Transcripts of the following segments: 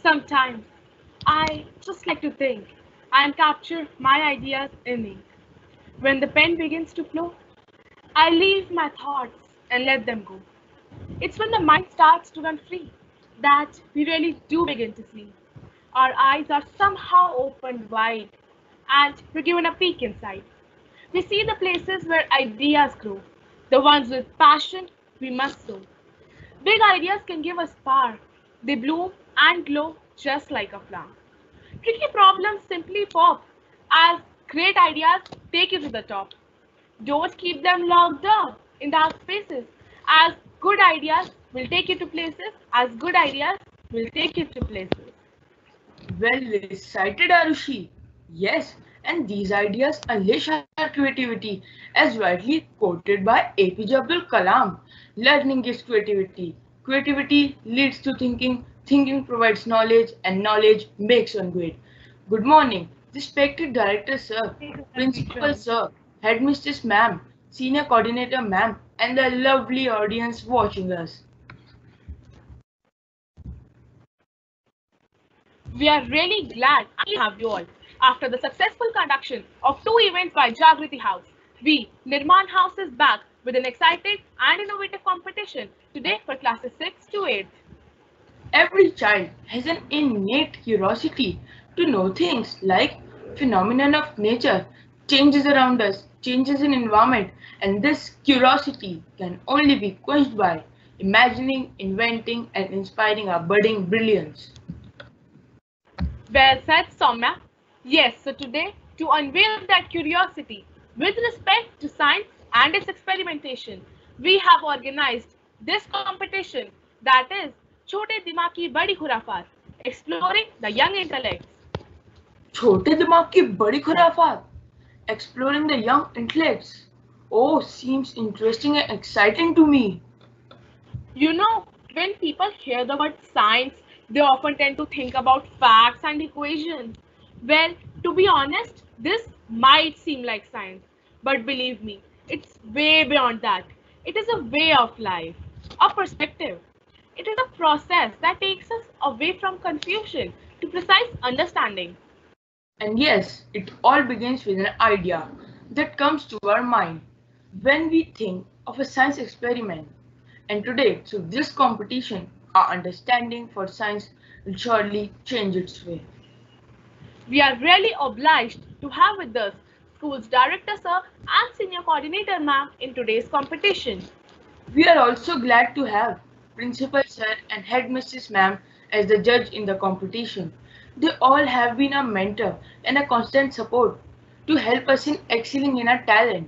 Sometimes I just like to think and capture my ideas in ink. When the pen begins to flow, I leave my thoughts and let them go. It's when the mind starts to run free that we really do begin to see. Our eyes are somehow opened wide and we're given a peek inside. We see the places where ideas grow, the ones with passion we must sow. Big ideas can give us power. They bloom and glow just like a flower. Tricky problems simply pop as great ideas take you to the top. Don't keep them locked up in dark spaces, as good ideas will take you to places, as good ideas will take you to places. Well recited, Arushi. Yes, and these ideas unleash our creativity, as widely quoted by APJ Abdul Kalam. Learning gives creativity. Creativity leads to thinking. Thinking provides knowledge, and knowledge makes one great. Good morning, respected director sir, principal sir, headmistress ma'am, senior coordinator ma'am, and the lovely audience watching us. We are really glad to have you all. After the successful conduction of two events by Jagriti House, we, Nirman House, is back with an exciting and innovative competition today for classes 6 to 8. Every child has an innate curiosity to know things like phenomenon of nature, changes around us, changes in environment, and this curiosity can only be quenched by imagining, inventing, and inspiring our budding brilliance. Well said, Soumya. Yes, so today, to unveil that curiosity with respect to science and its experimentation, we have organized this competition that is Chote Dimag Ki Badi Khurafat, exploring the young intellects. छोटे दिमाग की बड़ी खुराफात, exploring the young intellects. Oh, seems interesting and exciting to me. You know, when people hear the word science, they often tend to think about facts and equations. Well, to be honest, this might seem like science, but believe me, it's way beyond that. It is a way of life, a perspective. It is a process that takes us away from confusion to precise understanding. And yes, it all begins with an idea that comes to our mind when we think of a science experiment. And today, through this competition, our understanding for science will surely change its way. We are really obliged to have with us school's director sir and senior coordinator ma'am in today's competition. We are also glad to have Principal Sir and Headmistress Ma'am as the judge in the competition. They all have been a mentor and a constant support to help us in excelling in our talent.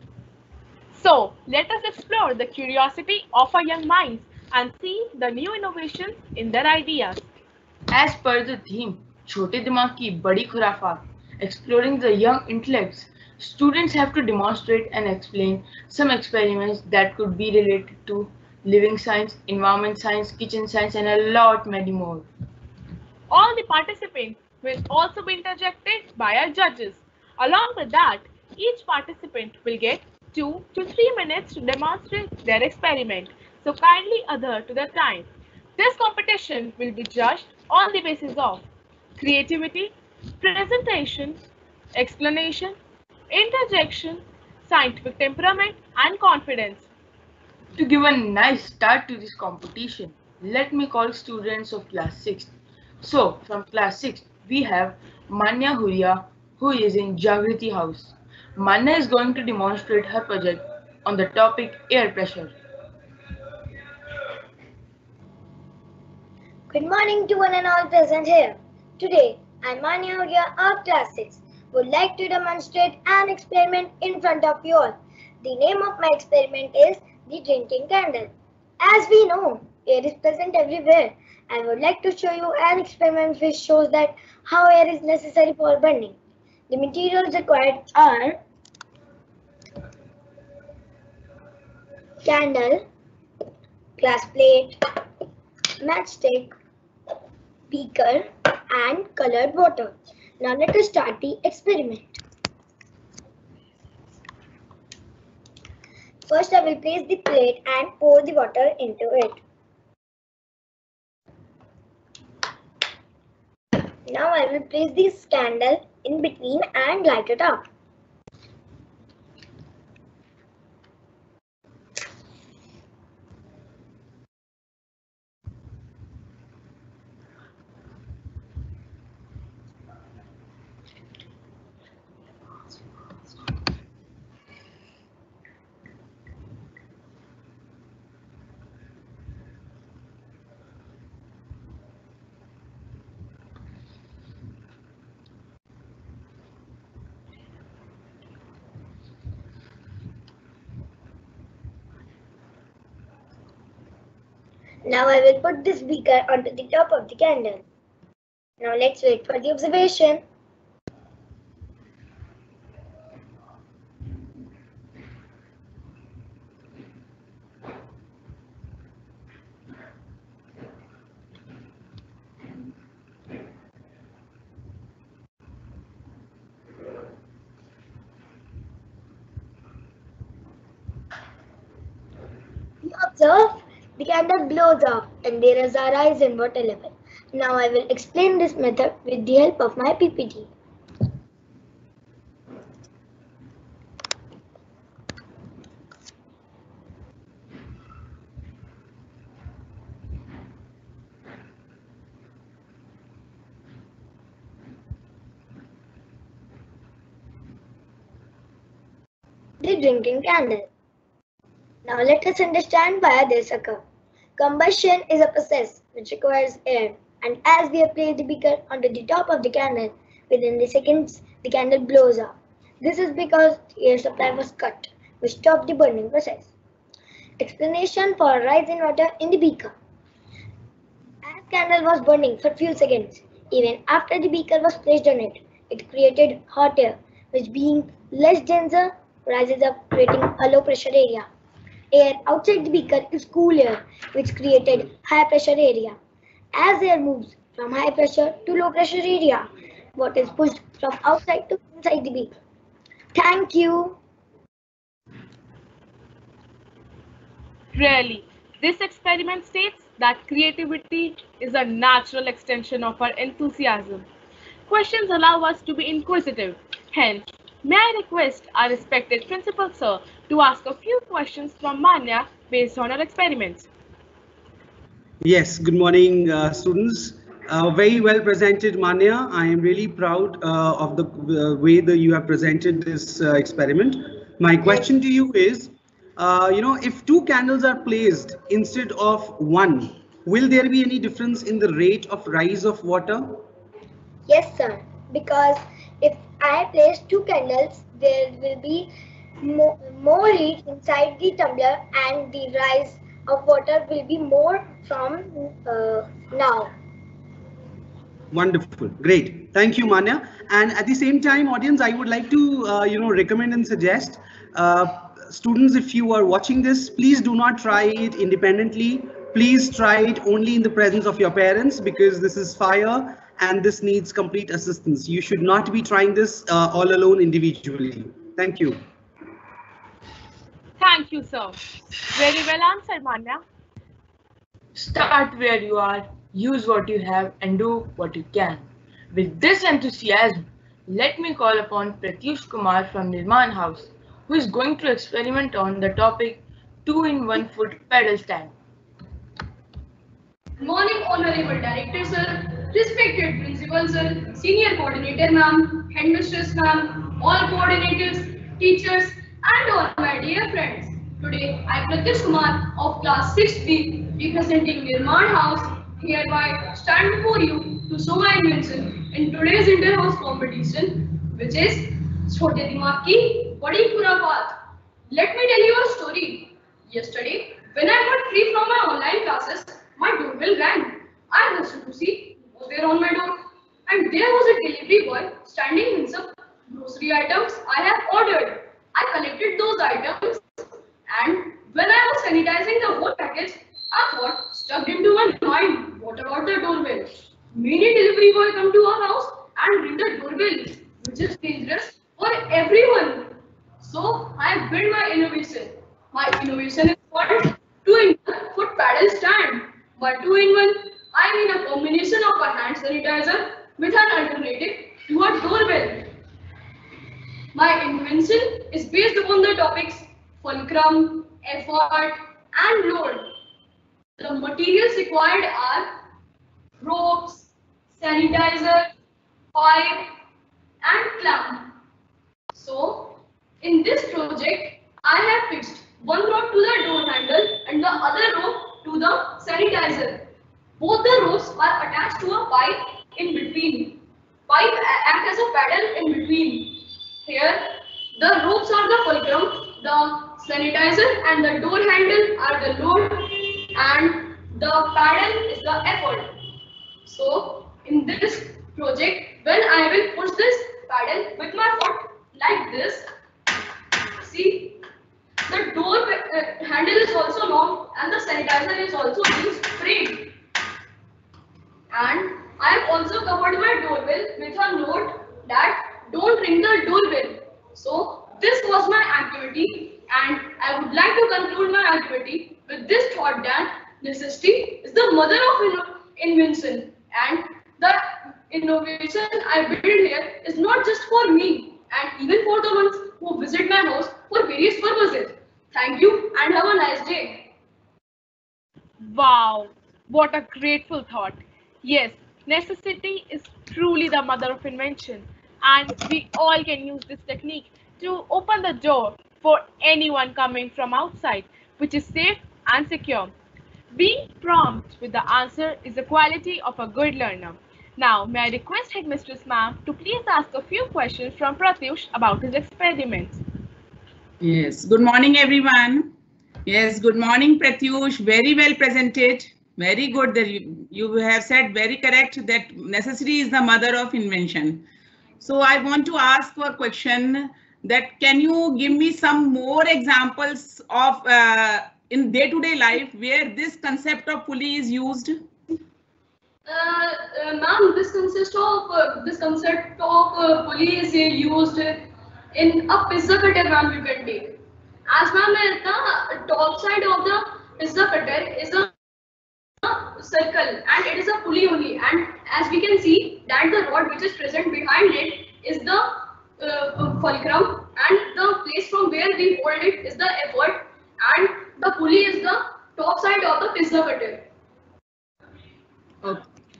So let us explore the curiosity of our young minds and see the new innovations in their ideas. As per the theme, छोटे दिमाग की बड़ी खुराफात, exploring the young intellects, students have to demonstrate and explain some experiments that could be related to living science, environment science, kitchen science, and a lot many more. All the participants will also be interjected by our judges. Along with that, each participant will get 2 to 3 minutes to demonstrate their experiment. So kindly adhere to the time. This competition will be judged on the basis of creativity, presentation, explanation, interjection, scientific temperament, and confidence. To give a nice start to this competition, let me call students of class 6. So, from class 6, we have Manya Huria, who is in Jagriti House. Manya is going to demonstrate her project on the topic air pressure. Good morning to one and all present here. Today, I, Manya Huria of Class 6, would like to demonstrate an experiment in front of you all. The name of my experiment is the drinking candle. As we know, air is present everywhere. I would like to show you an experiment which shows that how air is necessary for burning. The materials required are candle, glass plate, matchstick, beaker and colored water. Now let us start the experiment. First I will place the plate and pour the water into it. Now I will place this candle in between and light it up. Now I will put this beaker onto the top of the candle. Now let's wait for the observation. We observe the candle blows up and there is a rise in water level. Now I will explain this method with the help of my PPT. The drinking candle. Now let us understand why this occurs. Combustion is a process which requires air, and as we apply the beaker onto the top of the candle, within the seconds the candle blows up. This is because the air supply was cut, which stopped the burning process. Explanation for a rise in water in the beaker. As candle was burning for few seconds, even after the beaker was placed on it, it created hot air, which being less denser rises up creating a low pressure area. Air outside the beaker is cool air, which created high pressure area. As air moves from high pressure to low pressure area, water is pushed from outside to inside the beaker. Thank you. Really, this experiment states that creativity is a natural extension of our enthusiasm. Questions allow us to be inquisitive. Hence, may I request our respected principal sir to ask a few questions from Manya based on our experiments. Yes, good morning, students. Very well presented, Manya. I am really proud of the way that you have presented this experiment. My question to you is, if two candles are placed instead of one, will there be any difference in the rate of rise of water? Yes, sir. Because if I place two candles, there will be more heat inside the tumbler and the rise of water will be more from now. Wonderful, great. Thank you, Manya. And at the same time, audience, I would like to, recommend and suggest students, if you are watching this, please do not try it independently. Please try it only in the presence of your parents because this is fire and this needs complete assistance. You should not be trying this all alone individually. Thank you. Thank you, sir. Very well answered, Manya. Start where you are, use what you have, and do what you can. With this enthusiasm, let me call upon Pratyush Kumar from Nirman House, who is going to experiment on the topic 2-in-1 foot pedal stand. Good morning, Honorable Director Sir, respected Principal Sir, Senior Coordinator Ma'am, Headmistress Ma'am, all coordinators, teachers, and all my dear friends. Today, I, Pratyush Kumar of Class 6B, representing Nirman House, hereby stand before you to show my invention in today's inter-house competition, which is Chote Dimag Ki Badi Khurafat. Let me tell you a story. Yesterday, when I got free from my online classes, my doorbell rang. I rushed to see who was there on my door, and there was a delivery boy standing with some grocery items I have ordered. I collected those items, and when I was sanitizing the whole package, a thought stuck into my mind. What about the doorbell? Many delivery boy come to our house and ring the doorbell, which is dangerous for everyone. So I built my innovation. My innovation is called 2-in-1 foot paddle stand. By 2-in-1, I mean a combination of a hand sanitizer, with an alternative to a doorbell. My invention is based upon the topics fulcrum, effort, and load. The materials required are ropes, sanitizer, pipe, and clamp. So, in this project, I have fixed one rope to the door handle and the other rope to the sanitizer. Both the ropes are attached to a pipe in between. Pipe act as a paddle in between. Here, the ropes are the fulcrum, the sanitizer and the door handle are the load, and the paddle is the effort. So, in this project, when I will push this paddle with my foot like this, see, the door handle is also long and the sanitizer is also being sprayed. And I have also covered my doorbell with a note that don't ring the doorbell. So this was my activity, and I would like to conclude my activity with this thought that necessity is the mother of invention, and the innovation I build here is not just for me and even for the ones who visit my house for various purposes. Thank you and have a nice day. Wow, what a grateful thought. Yes, necessity is truly the mother of invention, and we all can use this technique to open the door for anyone coming from outside, which is safe and secure. Being prompt with the answer is a quality of a good learner. Now, may I request Headmistress Ma'am to please ask a few questions from Pratyush about his experiments. Yes, good morning, everyone. Yes, good morning, Pratyush. Very well presented. Very good that you have said very correct that necessity is the mother of invention. So I want to ask for a question that can you give me some more examples of in day-to-day life where this concept of pulley is used? Ma'am, this concept of pulley is used in a pizza cutter, ma'am. You can take. As ma'am, the top side of the pizza cutter is a circle and it is a pulley only. And as we can see that the rod which is present behind it is the fulcrum, and the place from where we hold it is the effort, and the pulley is the top side of the pizza cutter. Okay.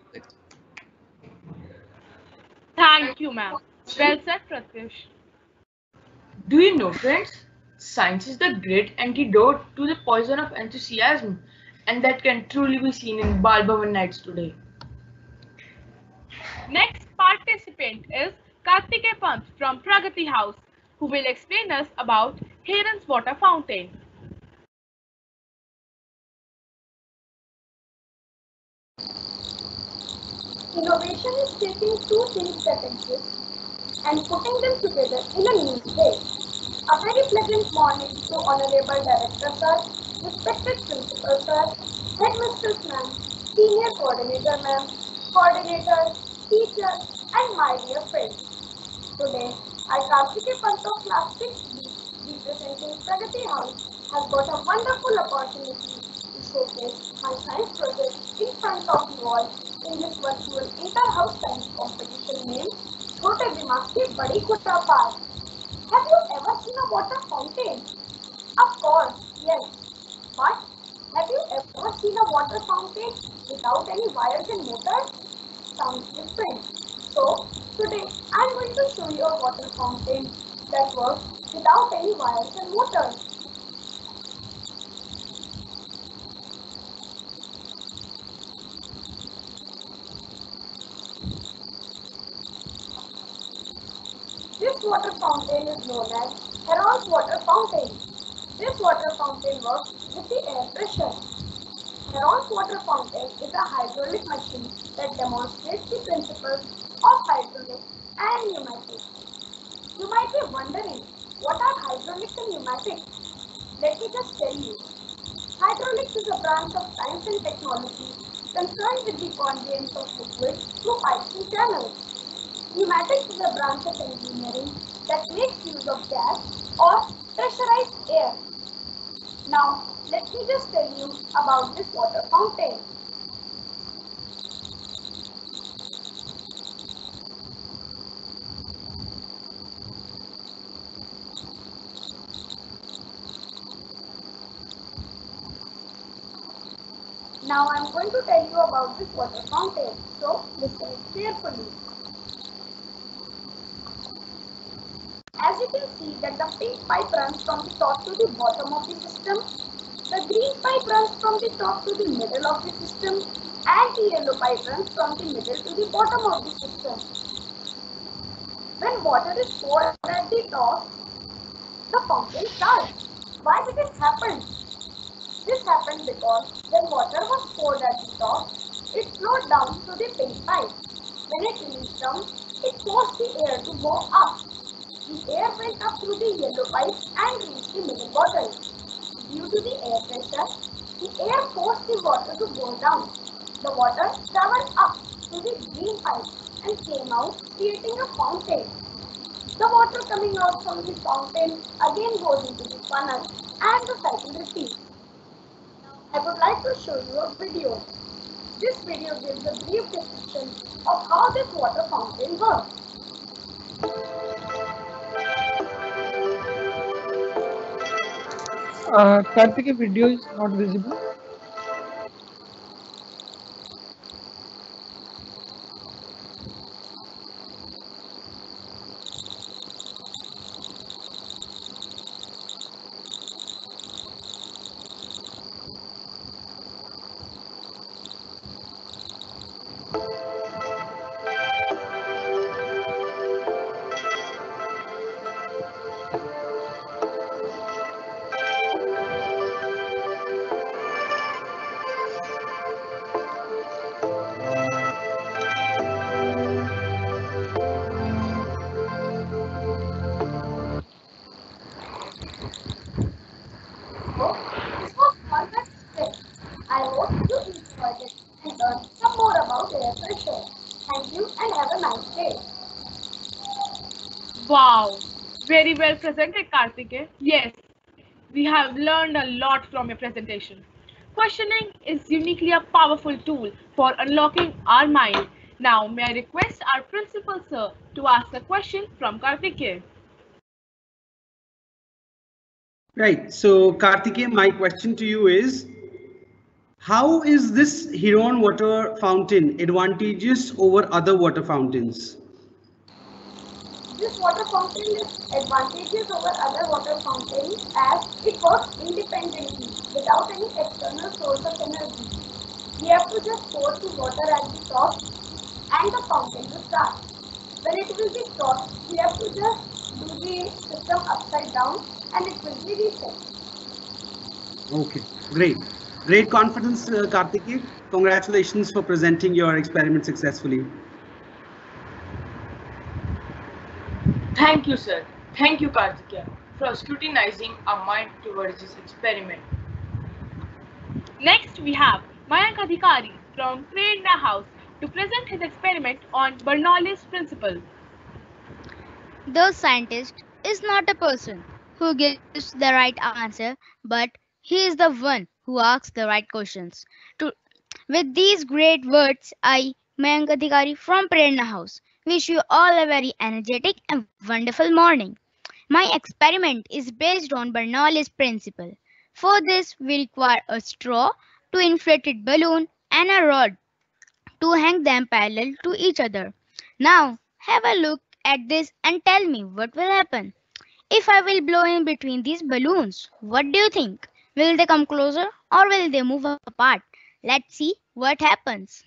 Thank you, ma'am. Well said, Pratyush. Do you know, friends? Science is the great antidote to the poison of enthusiasm, and that can truly be seen in Bal Bhavan nights today. Next participant is Kartike Pant from Pragati House, who will explain us about Heron's water fountain. Innovation is taking two things that exist and putting them together in a new way. A very pleasant morning to Honorable Director Sir, respected Principal Sir, Headmistress Ma'am, Senior Coordinator Ma'am, Coordinators, teachers, and my dear friends. Today, I, Kartike Pant of Class 6B, representing Pragati House, have got a wonderful opportunity to showcase my science project in front of you all in this virtual inter-house science competition named Chote Dimag Ki Badi Khutafar. Have you ever seen a water fountain? Of course, yes. But have you ever seen a water fountain without any wires and motors? Sounds different. So, today I am going to show you a water fountain that works without any wires and motors. This water fountain is known as Heron's water fountain. This water fountain works with the air pressure. Heron's water fountain is a hydraulic machine that demonstrates the principles of hydraulics and pneumatics. You might be wondering, what are hydraulics and pneumatics? Let me just tell you. Hydraulics is a branch of science and technology concerned with the conveyance of liquids through pipes and channels. Pneumatics is a branch of engineering that makes use of gas or pressurized air. Now, let me just tell you about this water fountain. Now I am going to tell you about this water fountain. So listen it carefully. As you can see that the pink pipe runs from the top to the bottom of the system, the green pipe runs from the top to the middle of the system, and the yellow pipe runs from the middle to the bottom of the system. When water is poured at the top, the fountain starts. Why did it happen? This happened because when water was poured at the top, it flowed down through the pink pipe. When it reached down, it forced the air to go up. The air went up through the yellow pipe and reached the middle bottle. Due to the air pressure, the air forced the water to go down. The water traveled up through the green pipe and came out, creating a fountain. The water coming out from the fountain again goes into the funnel and the cycle repeats. I would like to show you a video. This video gives a brief description of how this water fountain works. Karthik, video is not visible. So, this was one tip. I hope you enjoyed it and learned some more about air pressure. Thank you and have a nice day. Wow, very well presented, Karthike. Yes, we have learned a lot from your presentation. Questioning is uniquely a powerful tool for unlocking our mind. Now, may I request our principal sir to ask a question from Karthike? Right. So, Karthikeya, my question to you is, how is this Huron water fountain advantageous over other water fountains? This water fountain is advantageous over other water fountains as it works independently without any external source of energy. We have to just pour the water at the top and the fountain will start. When it will be stopped, we have to just do the system upside down and it will be reset. Okay, great. Great confidence, Karthikeya. Congratulations for presenting your experiment successfully. Thank you, sir. Thank you, Karthikeya, for scrutinizing our mind towards this experiment. Next, we have Mayank Adhikari from Prerna House to present his experiment on Bernoulli's principle. The scientist is not a person who gives the right answer, but he is the one who asks the right questions. With these great words, I, Mayank Adhikari from Prerna House, wish you all a very energetic and wonderful morning. My experiment is based on Bernoulli's principle. For this, we require a straw, two inflated balloon, and a rod to hang them parallel to each other. Now, have a look at this and tell me what will happen. If I will blow in between these balloons, what do you think? Will they come closer or will they move apart? Let's see what happens.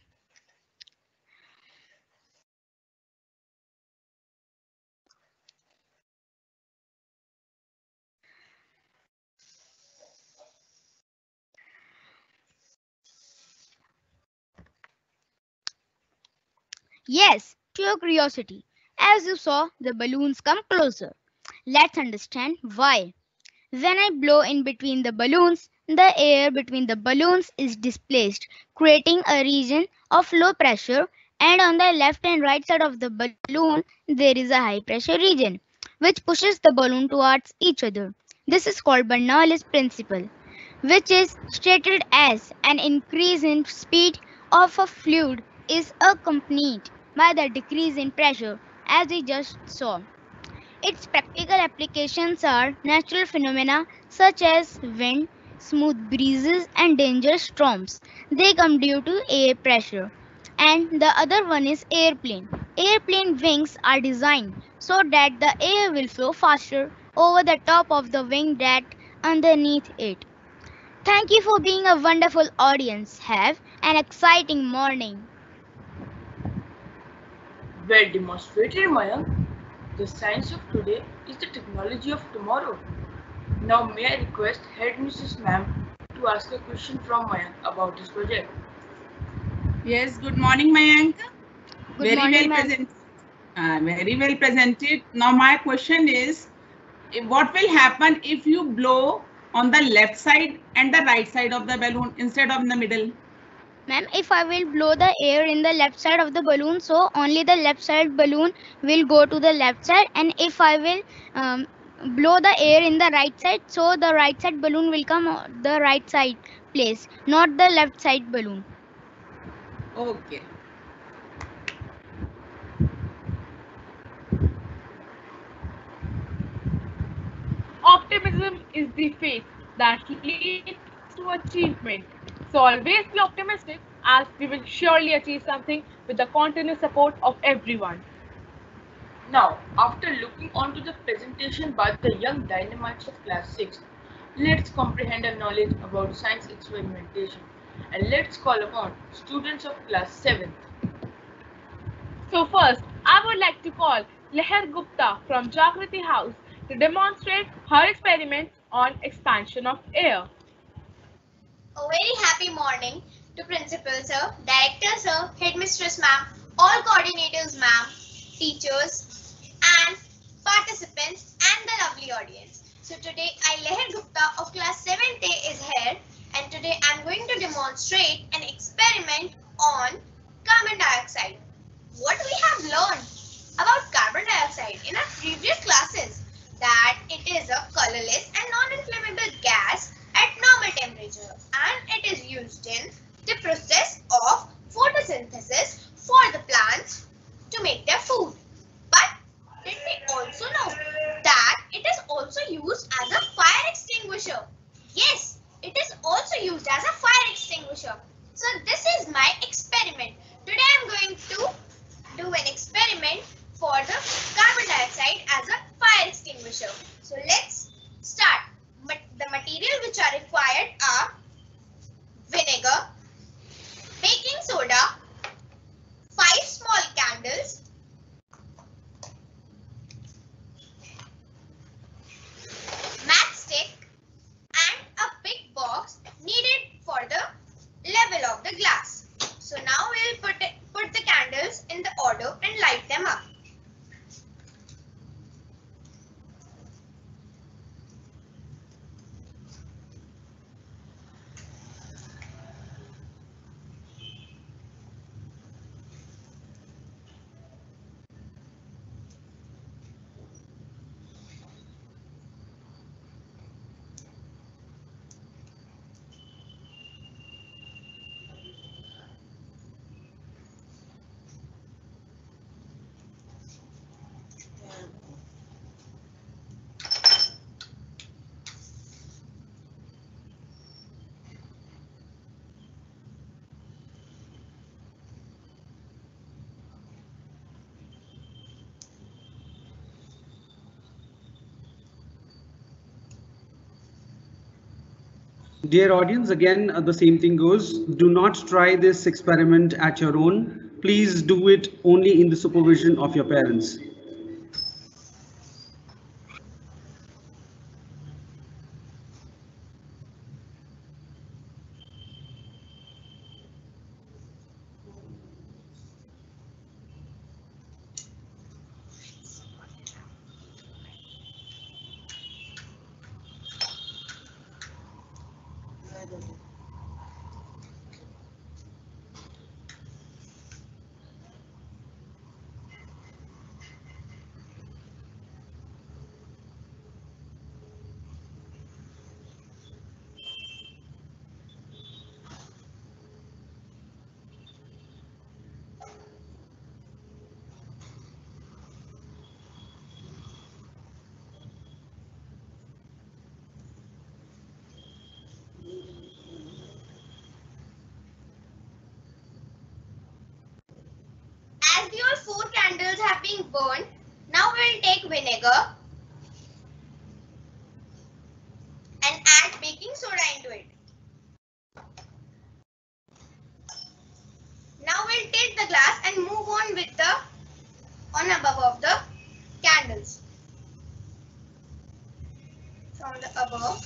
Yes, to your curiosity. As you saw, the balloons come closer. Let's understand why. When I blow in between the balloons, the air between the balloons is displaced, creating a region of low pressure, and on the left and right side of the balloon, there is a high pressure region, which pushes the balloon towards each other. This is called Bernoulli's principle, which is stated as an increase in speed of a fluid is accompanied by the decrease in pressure, as we just saw. Its practical applications are natural phenomena such as wind, smooth breezes, and dangerous storms. They come due to air pressure. And the other one is airplane. Airplane wings are designed so that the air will flow faster over the top of the wing than underneath it. Thank you for being a wonderful audience. Have an exciting morning. Well demonstrated, Mayank. The science of today is the technology of tomorrow. Now may I request Headmistress Ma'am to ask a question from Mayank about his project. Yes, good morning, Mayank. Good Very well morning, ma'am. presented. Very well presented. Now my question is, what will happen if you blow on the left side and the right side of the balloon instead of in the middle? Ma'am, if I will blow the air in the left side of the balloon, so only the left side balloon will go to the left side, and if I will blow the air in the right side, so the right side balloon will come the right side place, not the left side balloon. Okay. Optimism is the faith that leads to achievement. So always be optimistic, as we will surely achieve something with the continuous support of everyone. Now, after looking onto the presentation by the young dynamites of class 6, let's comprehend a knowledge about science experimentation, and let's call upon students of class 7th. So first, I would like to call Leher Gupta from Jagriti House to demonstrate her experiment on expansion of air. A very happy morning to Principal Sir, Director Sir, Headmistress Ma'am, all coordinators Ma'am, teachers and participants and the lovely audience. So today I Leher Gupta of class 7th is here, and today I am going to demonstrate an experiment on carbon dioxide. What we have learned about carbon dioxide in our previous classes, that it is a colorless and non-inflammable gas at normal temperature, and it is used in the process of photosynthesis for the plants to make their food. But did we also know that it is also used as a fire extinguisher? Yes, it is also used as a fire extinguisher. So this is my experiment. Today I am going to do an experiment for the carbon dioxide as a fire extinguisher. So let's start. The material which are required are vinegar, baking soda, 5 small candles, matchstick, and a big box needed for the level of the glass. So now we will put the candles in the order and light them up. Dear audience, again, the same thing goes. Do not try this experiment at your own. Please do it only in the supervision of your parents. being burned. Now we will take vinegar and add baking soda into it. Now we'll take the glass and move on with the above of the candles. From the above.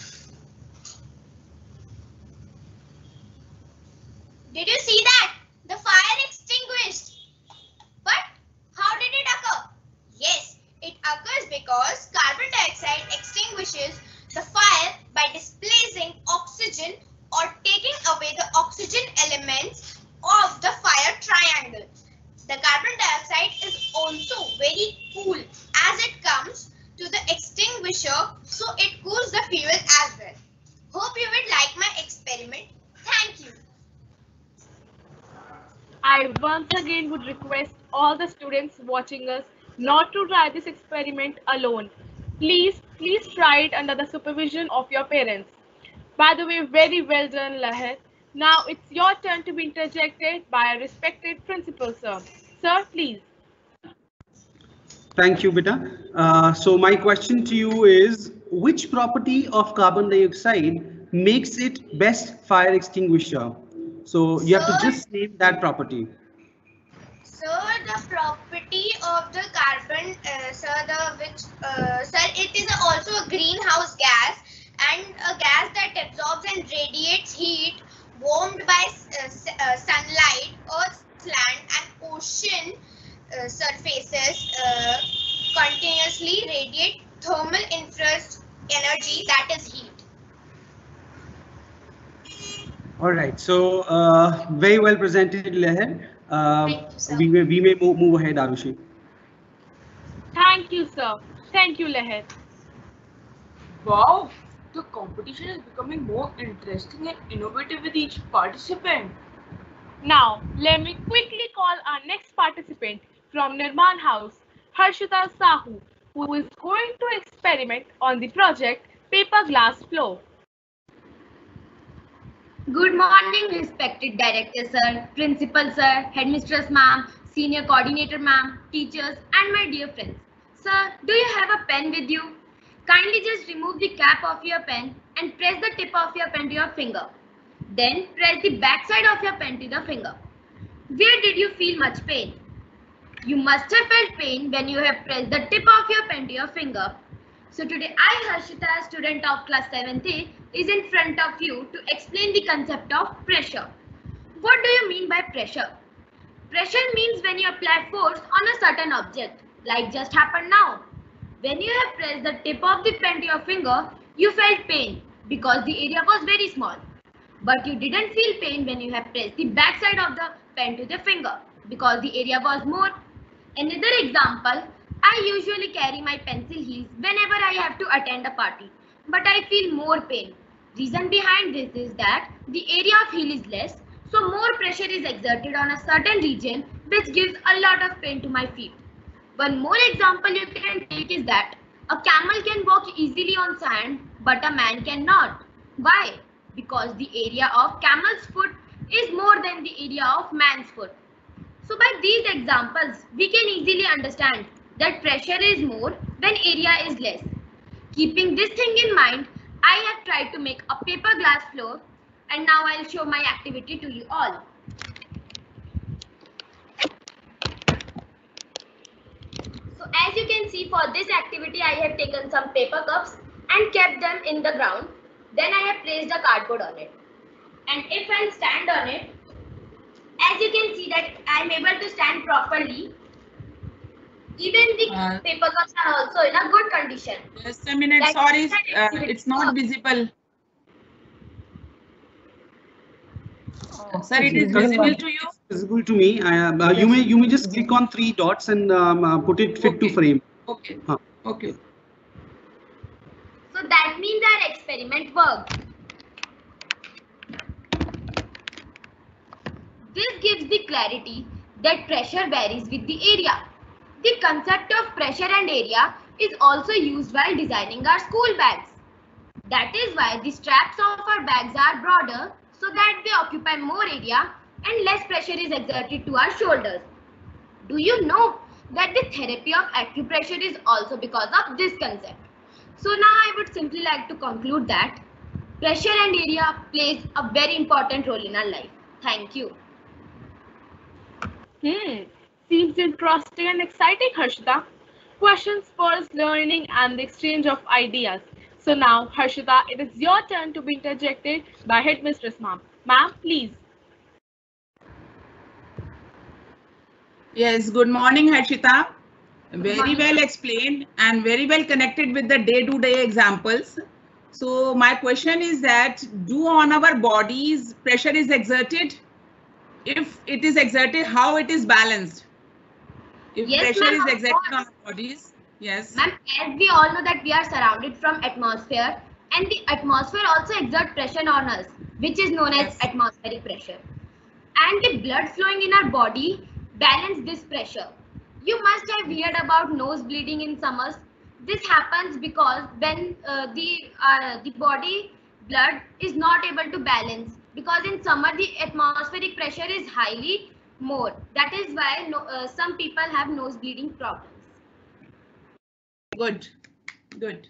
Did you see that? The fire extinguished. But how did it occur? Yes, it occurs because carbon dioxide extinguishes the fire by displacing oxygen or taking away the oxygen elements of the fire triangle. The carbon dioxide is also very cool as it comes to the extinguisher, so it cools the fuel as well. Hope you would like my experiment. Thank you. I once again would request all the students watching us not to try this experiment alone. Please try it under the supervision of your parents. By the way, very well done, Lahat. Now it's your turn to be interjected by a respected principal, sir. Sir, please. Thank you, Beta. So my question to you is, which property of carbon dioxide makes it best fire extinguisher? So you have to just name that property. So the property of the carbon, sir, it is also a greenhouse gas and a gas that absorbs and radiates heat warmed by sunlight, Earth's land and ocean surfaces continuously radiate thermal infrared energy, that is heat. All right, so very well presented, Leher. Thank you, sir. We may move ahead, Arushi. Thank you, sir. Thank you, Lahat. Wow, the competition is becoming more interesting and innovative with each participant. Now, let me quickly call our next participant from Nirman House, Harshita Sahu, who is going to experiment on the project Paper Glass Flow. Good morning, respected Director Sir, Principal Sir, Headmistress Ma'am, Senior Coordinator Ma'am, teachers, and my dear friends. Sir, do you have a pen with you? Kindly just remove the cap of your pen and press the tip of your pen to your finger. Then press the back side of your pen to the finger. Where did you feel much pain? You must have felt pain when you have pressed the tip of your pen to your finger. So today I, Harshita, student of class 7th A, is in front of you to explain the concept of pressure. What do you mean by pressure? Pressure means when you apply force on a certain object, like just happened now. When you have pressed the tip of the pen to your finger, you felt pain because the area was very small. But you didn't feel pain when you have pressed the back side of the pen to the finger because the area was more. Another example, I usually carry my pencil heels whenever I have to attend a party, but I feel more pain. Reason behind this is that the area of heel is less, so more pressure is exerted on a certain region, which gives a lot of pain to my feet. One more example you can take is that a camel can walk easily on sand, but a man cannot. Why? Because the area of camel's foot is more than the area of man's foot. So by these examples, we can easily understand that pressure is more when area is less. Keeping this thing in mind, I have tried to make a paper glass floor, and now I'll show my activity to you all. So as you can see, for this activity I have taken some paper cups and kept them in the ground. Then I have placed a cardboard on it. And if I stand on it, as you can see that I am able to stand properly. Even the paper cups are also in a good condition. Just a minute, Like sorry, it's not visible. Sir, it is visible to you? Visible to me. You may just click on 3 dots and put it fit to frame. Okay. Huh. Okay. So that means our experiment worked. This gives the clarity that pressure varies with the area. The concept of pressure and area is also used while designing our school bags. That is why the straps of our bags are broader so that they occupy more area and less pressure is exerted to our shoulders. Do you know that the therapy of acupressure is also because of this concept. So now I would simply like to conclude that pressure and area plays a very important role in our life. Thank you. Seems interesting and exciting, Harshita. Questions spurs learning and the exchange of ideas. So now, Harshita, it is your turn to be interjected by Headmistress Ma'am. Ma'am, please. Yes, good morning, Harshita. Very morning. well explained and very well connected with the day-to-day examples. So my question is that, do on our bodies pressure is exerted? If it is exerted, how it is balanced? If Yes, pressure ma'am, is of exerted on course. our bodies, yes. Ma'am, as we all know that we are surrounded from atmosphere, and the atmosphere also exerts pressure on us, which is known as Yes. atmospheric pressure. And the blood flowing in our body balance this pressure. You must have heard about nose bleeding in summers. This happens because when the body blood is not able to balance, because in summer the atmospheric pressure is highly more. That is why some people have nose bleeding problems. Good, good.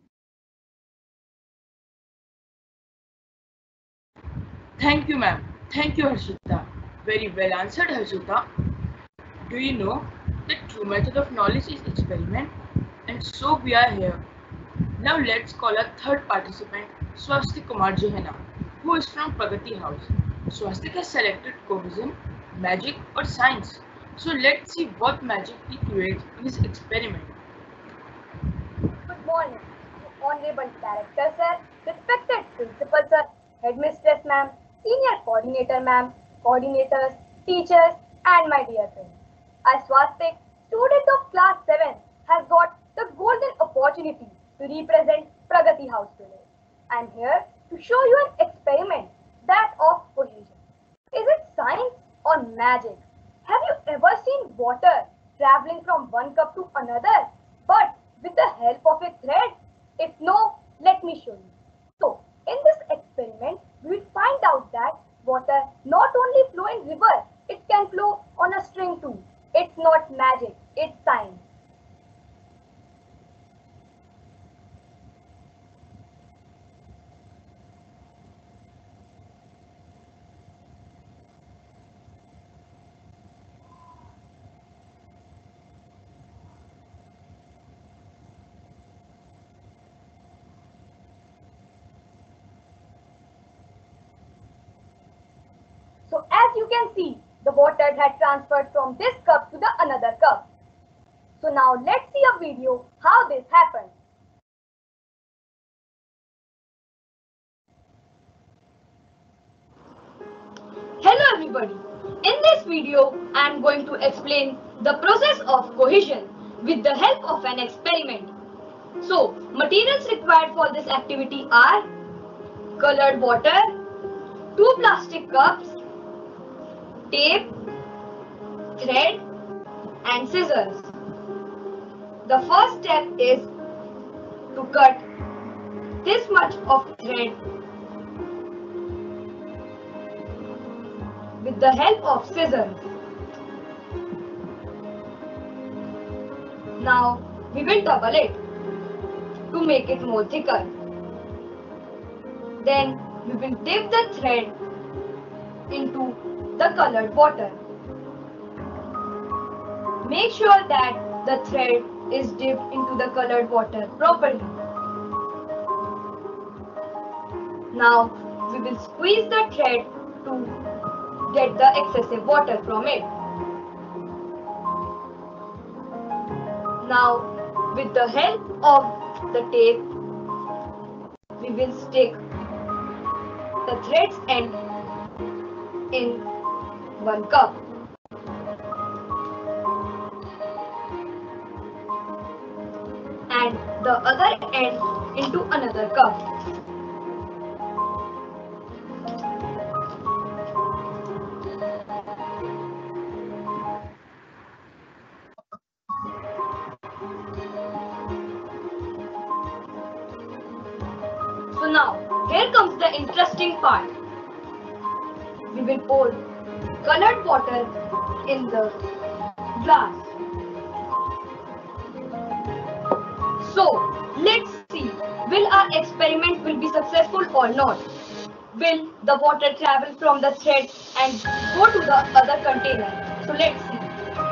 Thank you, ma'am. Thank you, Harshita. Very well answered, Harshita. Do you know the true method of knowledge is experiment? And so we are here. Now let's call our third participant, Swastik Kumar Johana, who is from Pragati House. Swastik has selected cohesion, magic or science. So let's see what magic he creates in his experiment. Good morning, Honorable Director Sir, respected Principal Sir, Headmistress Ma'am, Senior Coordinator Ma'am, coordinators, teachers, and my dear friends. I, Swastik, student of class 7, has got the golden opportunity to represent Pragati House today. I am here to show you an experiment, that of cohesion. Is it science or magic? Have you ever seen water traveling from one cup to another, but with the help of a thread? If no, let me show you. So, in this experiment, we will find out that water not only flow in river, it can flow on a string too. It's not magic, it's science. So as you can see, the water had transferred from this cup to the another cup. So now let's see a video how this happened. Hello everybody. In this video, I am going to explain the process of cohesion with the help of an experiment. So, materials required for this activity are colored water, 2 plastic cups, tape, thread, and scissors. The first step is to cut this much of thread with the help of scissors. Now we will double it to make it more thicker. Then we will dip the thread into the colored water. Make sure that the thread is dipped into the colored water properly. Now we will squeeze the thread to get the excessive water from it. Now with the help of the tape, we will stick the thread's end in one cup. And the other end into another cup. So now, here comes the interesting part. We will pour colored water in the glass. So let's see, will our experiment will be successful or not? Will the water travel from the thread and go to the other container? So let's see.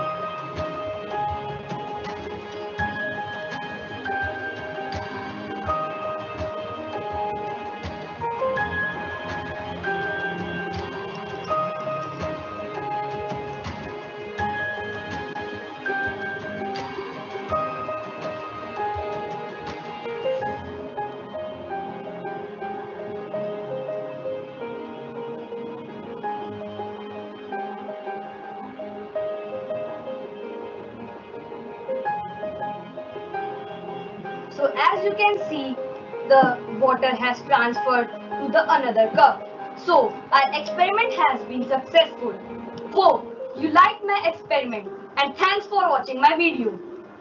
So as you can see, the water has transferred to the another cup. So our experiment has been successful. Hope you liked my experiment and thanks for watching my video.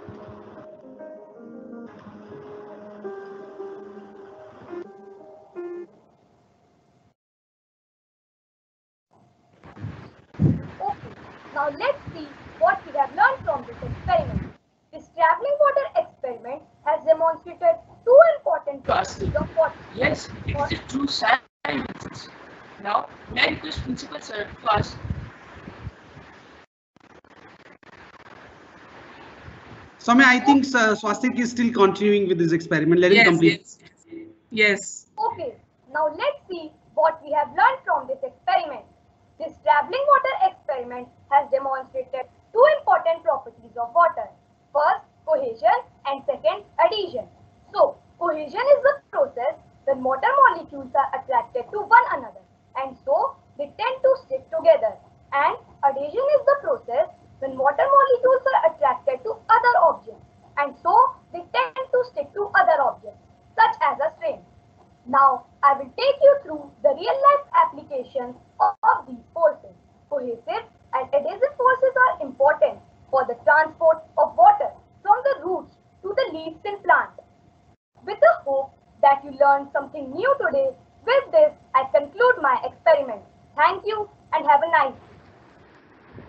Okay, now let's see what we have learned from this experiment. This traveling water experiment has demonstrated two important properties of water. Yes, it is a true science. Now, may I request Principal Sir to ask. Soumya, I think Swastik is still continuing with this experiment. Let him complete. Yes. Okay, now let's see what we have learned from this experiment. This traveling water experiment has demonstrated two important properties of water. First, cohesion, and second, adhesion. So, cohesion is the process when water molecules are attracted to one another and so they tend to stick together. And adhesion is the process when water molecules are attracted to other objects and so they tend to stick to other objects, such as a string. Now, I will take you through the real-life applications of these forces. Cohesive and adhesive forces are important for the transport of water from the roots to the leaves in plants. With the hope that you learned something new today, with this, I conclude my experiment. Thank you and have a nice day.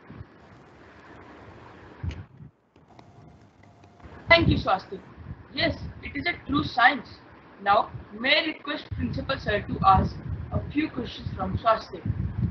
Thank you, Swastik. Yes, it is a true science. Now, may I request Principal Sir to ask a few questions from Swastik.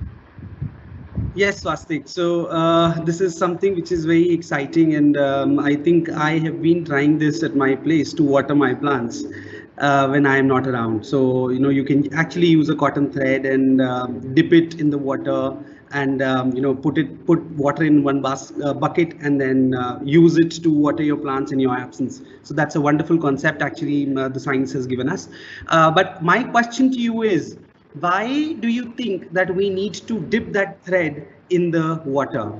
Yes, Swastik. So this is something which is very exciting, and I think I have been trying this at my place to water my plants when I am not around. So you can actually use a cotton thread and dip it in the water, and put water in one bucket and then use it to water your plants in your absence. So that's a wonderful concept actually the science has given us. But my question to you is, why do you think that we need to dip that thread in the water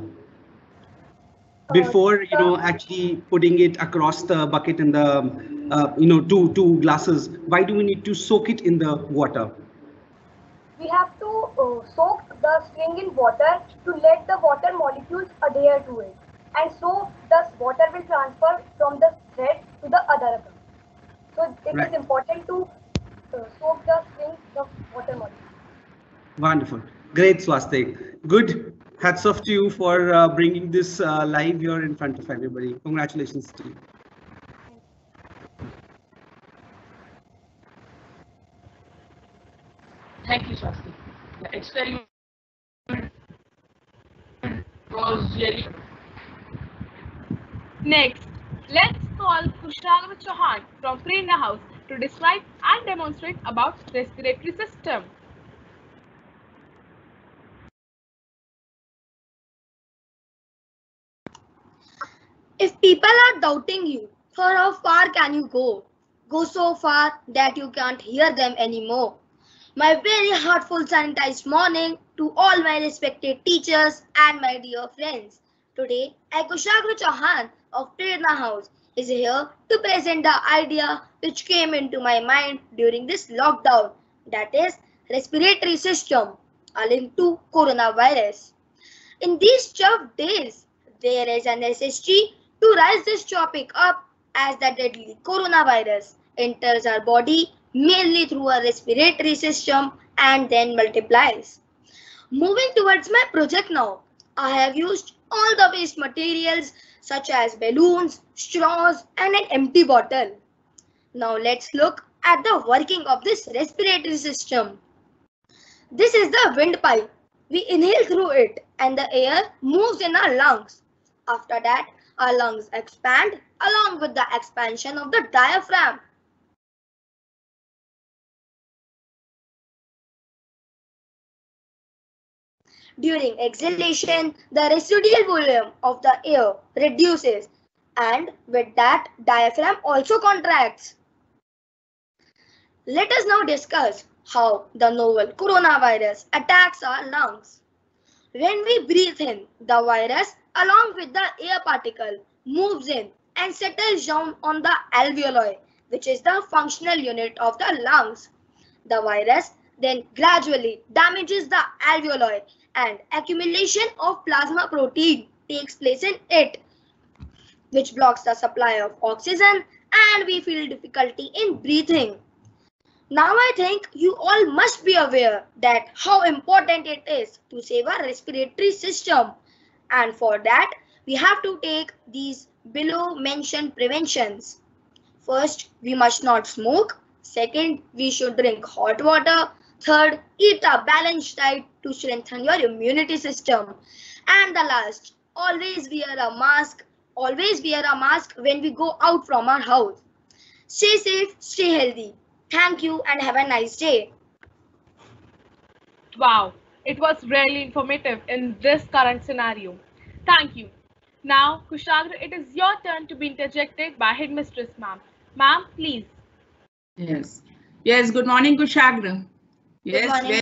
before actually putting it across the bucket in the two glasses? Why do we need to soak it in the water? We have to soak the string in water to let the water molecules adhere to it, and so thus water will transfer from the thread to the other cup. So it is important to soak the string, the water molecule. Wonderful. Great, Swastik. Good. Hats off to you for bringing this live here in front of everybody. Congratulations to you. Thank you, Swastik. The experiment was really. Next, let's call Kushagra Chauhan from Prerna House to describe and demonstrate about respiratory system. If people are doubting you, for how far can you go? Go so far that you can't hear them anymore. My very heartful sanitized morning to all my respected teachers and my dear friends. Today, I, Kushagra Chauhan of Prerna House, is here to present the idea which came into my mind during this lockdown, that is respiratory system, a link to coronavirus. In these tough days, there is a necessity to rise this topic up as the deadly coronavirus enters our body mainly through a respiratory system and then multiplies. Moving towards my project now, I have used all the waste materials such as balloons, straws, and an empty bottle. Now let's look at the working of this respiratory system. This is the windpipe. We inhale through it and the air moves in our lungs. After that, our lungs expand along with the expansion of the diaphragm. During exhalation, the residual volume of the air reduces, and with that, diaphragm also contracts. Let us now discuss how the novel coronavirus attacks our lungs. When we breathe in, the virus, along with the air particle, moves in and settles down on the alveoli, which is the functional unit of the lungs. The virus then gradually damages the alveoli and accumulation of plasma protein takes place in it, which blocks the supply of oxygen and we feel difficulty in breathing. Now I think you all must be aware that how important it is to save our respiratory system, and for that we have to take these below mentioned preventions. First, we must not smoke. Second, we should drink hot water. Third, eat a balanced diet to strengthen your immunity system. And the last, always wear a mask. Always wear a mask when we go out from our house. Stay safe, stay healthy. Thank you and have a nice day. Wow, it was really informative in this current scenario. Thank you. Now, Kushagra, it is your turn to be interjected by Headmistress Ma'am. Ma'am, please. Yes. Yes, good morning, Kushagra. Yes, Good morning.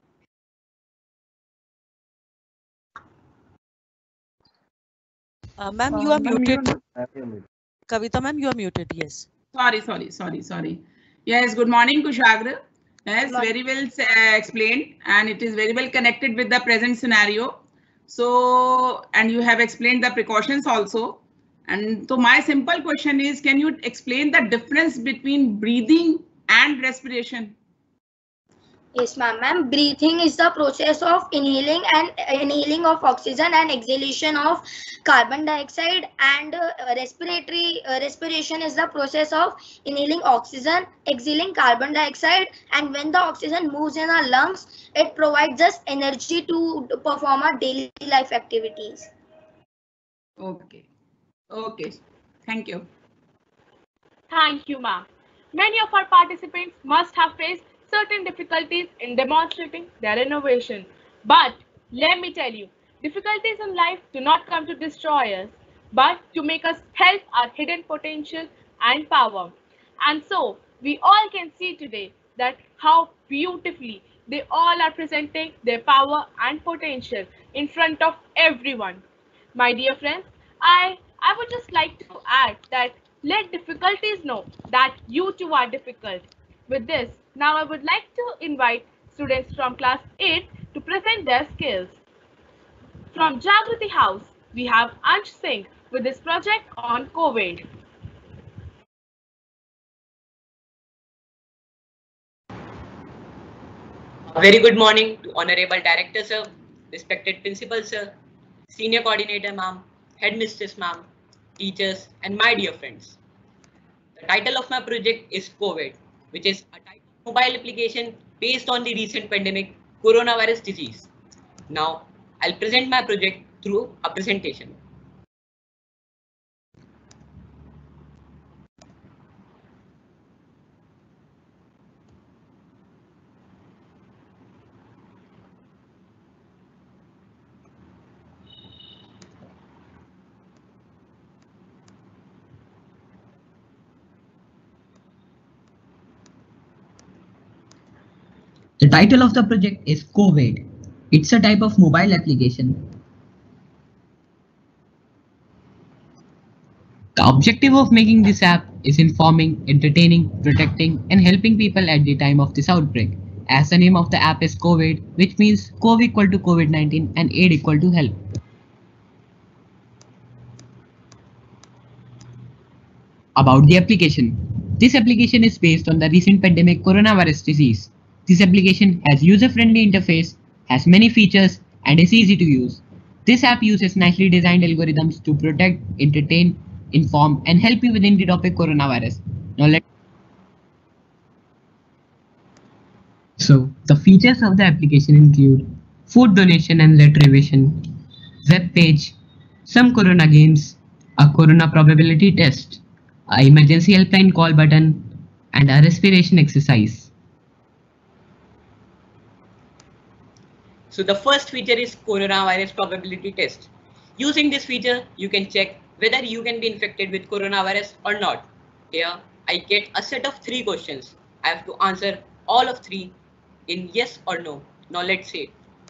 Ma'am, you are muted. Kavita, ma'am, you are muted. Yes. Sorry. Yes, good morning, Kushagra. Yes, very well explained, and it is very well connected with the present scenario. So, and you have explained the precautions also. And so my simple question is, can you explain the difference between breathing and respiration? Yes, ma'am. Breathing is the process of inhaling of oxygen and exhalation of carbon dioxide, and respiration is the process of inhaling oxygen, exhaling carbon dioxide, and when the oxygen moves in our lungs, it provides us energy to perform our daily life activities. Okay. Thank you. Thank you, ma'am. Many of our participants must have faced certain difficulties in demonstrating their innovation. But let me tell you, difficulties in life do not come to destroy us, but to make us help our hidden potential and power. And so we all can see today that how beautifully they all are presenting their power and potential in front of everyone. My dear friends, I would just like to add that let difficulties know that you too are difficult. With this, now I would like to invite students from class 8 to present their skills. From Jagrati House, we have Ansh Singh with his project on COVID. A very good morning to Honorable Director Sir, respected Principal Sir, Senior Coordinator Ma'am, Headmistress Ma'am, teachers, and my dear friends. The title of my project is COVID, which is a type of mobile application based on the recent pandemic coronavirus disease. Now, I'll present my project through a presentation. The title of the project is COVID. It's a type of mobile application. The objective of making this app is informing, entertaining, protecting, and helping people at the time of this outbreak. As the name of the app is COVID, which means COV equal to COVID-19 and aid equal to help. About the application. This application is based on the recent pandemic coronavirus disease. This application has user-friendly interface, has many features, and is easy to use. This app uses nicely designed algorithms to protect, entertain, inform, and help you within the topic coronavirus. Now So the features of the application include food donation and retribution, web page, some corona games, a corona probability test, a emergency helpline call button, and a respiration exercise. So the first feature is coronavirus probability test. Using this feature, you can check whether you can be infected with coronavirus or not. Here, I get a set of 3 questions. I have to answer all of 3 in yes or no. Now let's see it.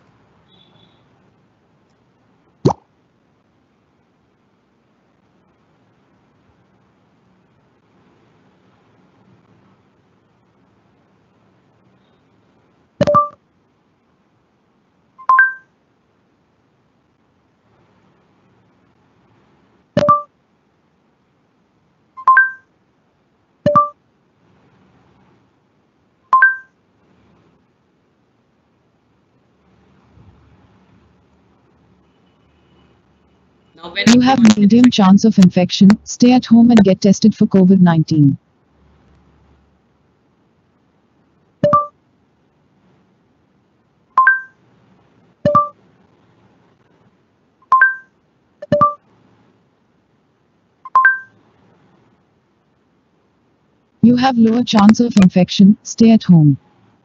Now when You have medium chance of infection. Stay at home and get tested for COVID-19. You have lower chance of infection. Stay at home.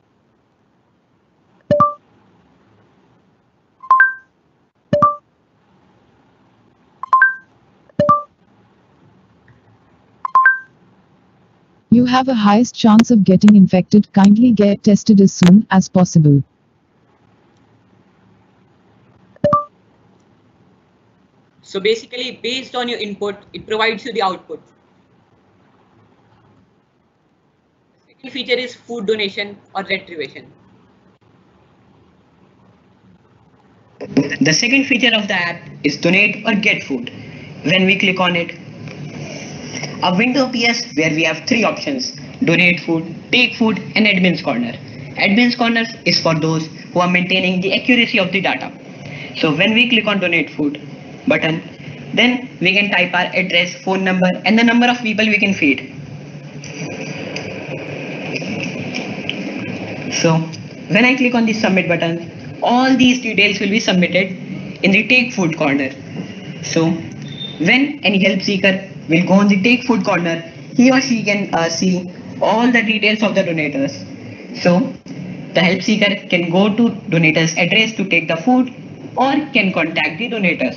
You have a highest chance of getting infected. Kindly get tested as soon as possible. So basically, based on your input, it provides you the output. Second feature is food donation or retribution. The second feature of the app is donate or get food. When we click on it, a window appears where we have 3 options: donate food, take food, and admin's corner. Admin's corner is for those who are maintaining the accuracy of the data. So when we click on donate food button, then we can type our address, phone number, and the number of people we can feed. So when I click on the submit button, all these details will be submitted in the take food corner. So when any help seeker will go on the take food corner, he or she can see all the details of the donators. So the help seeker can go to donator's address to take the food or can contact the donators.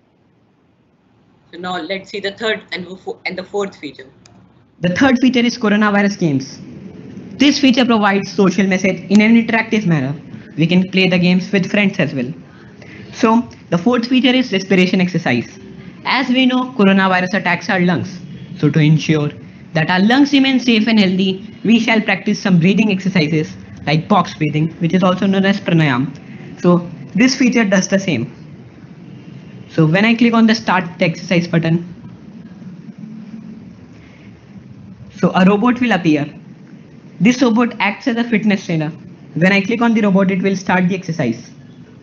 So now let's see the third and the fourth feature. The third feature is coronavirus games. This feature provides social message in an interactive manner. We can play the games with friends as well. So the fourth feature is respiration exercise. As we know, coronavirus attacks our lungs. So to ensure that our lungs remain safe and healthy, we shall practice some breathing exercises like box breathing, which is also known as pranayam. So this feature does the same. So when I click on the start the exercise button, so a robot will appear. This robot acts as a fitness trainer. When I click on the robot, it will start the exercise.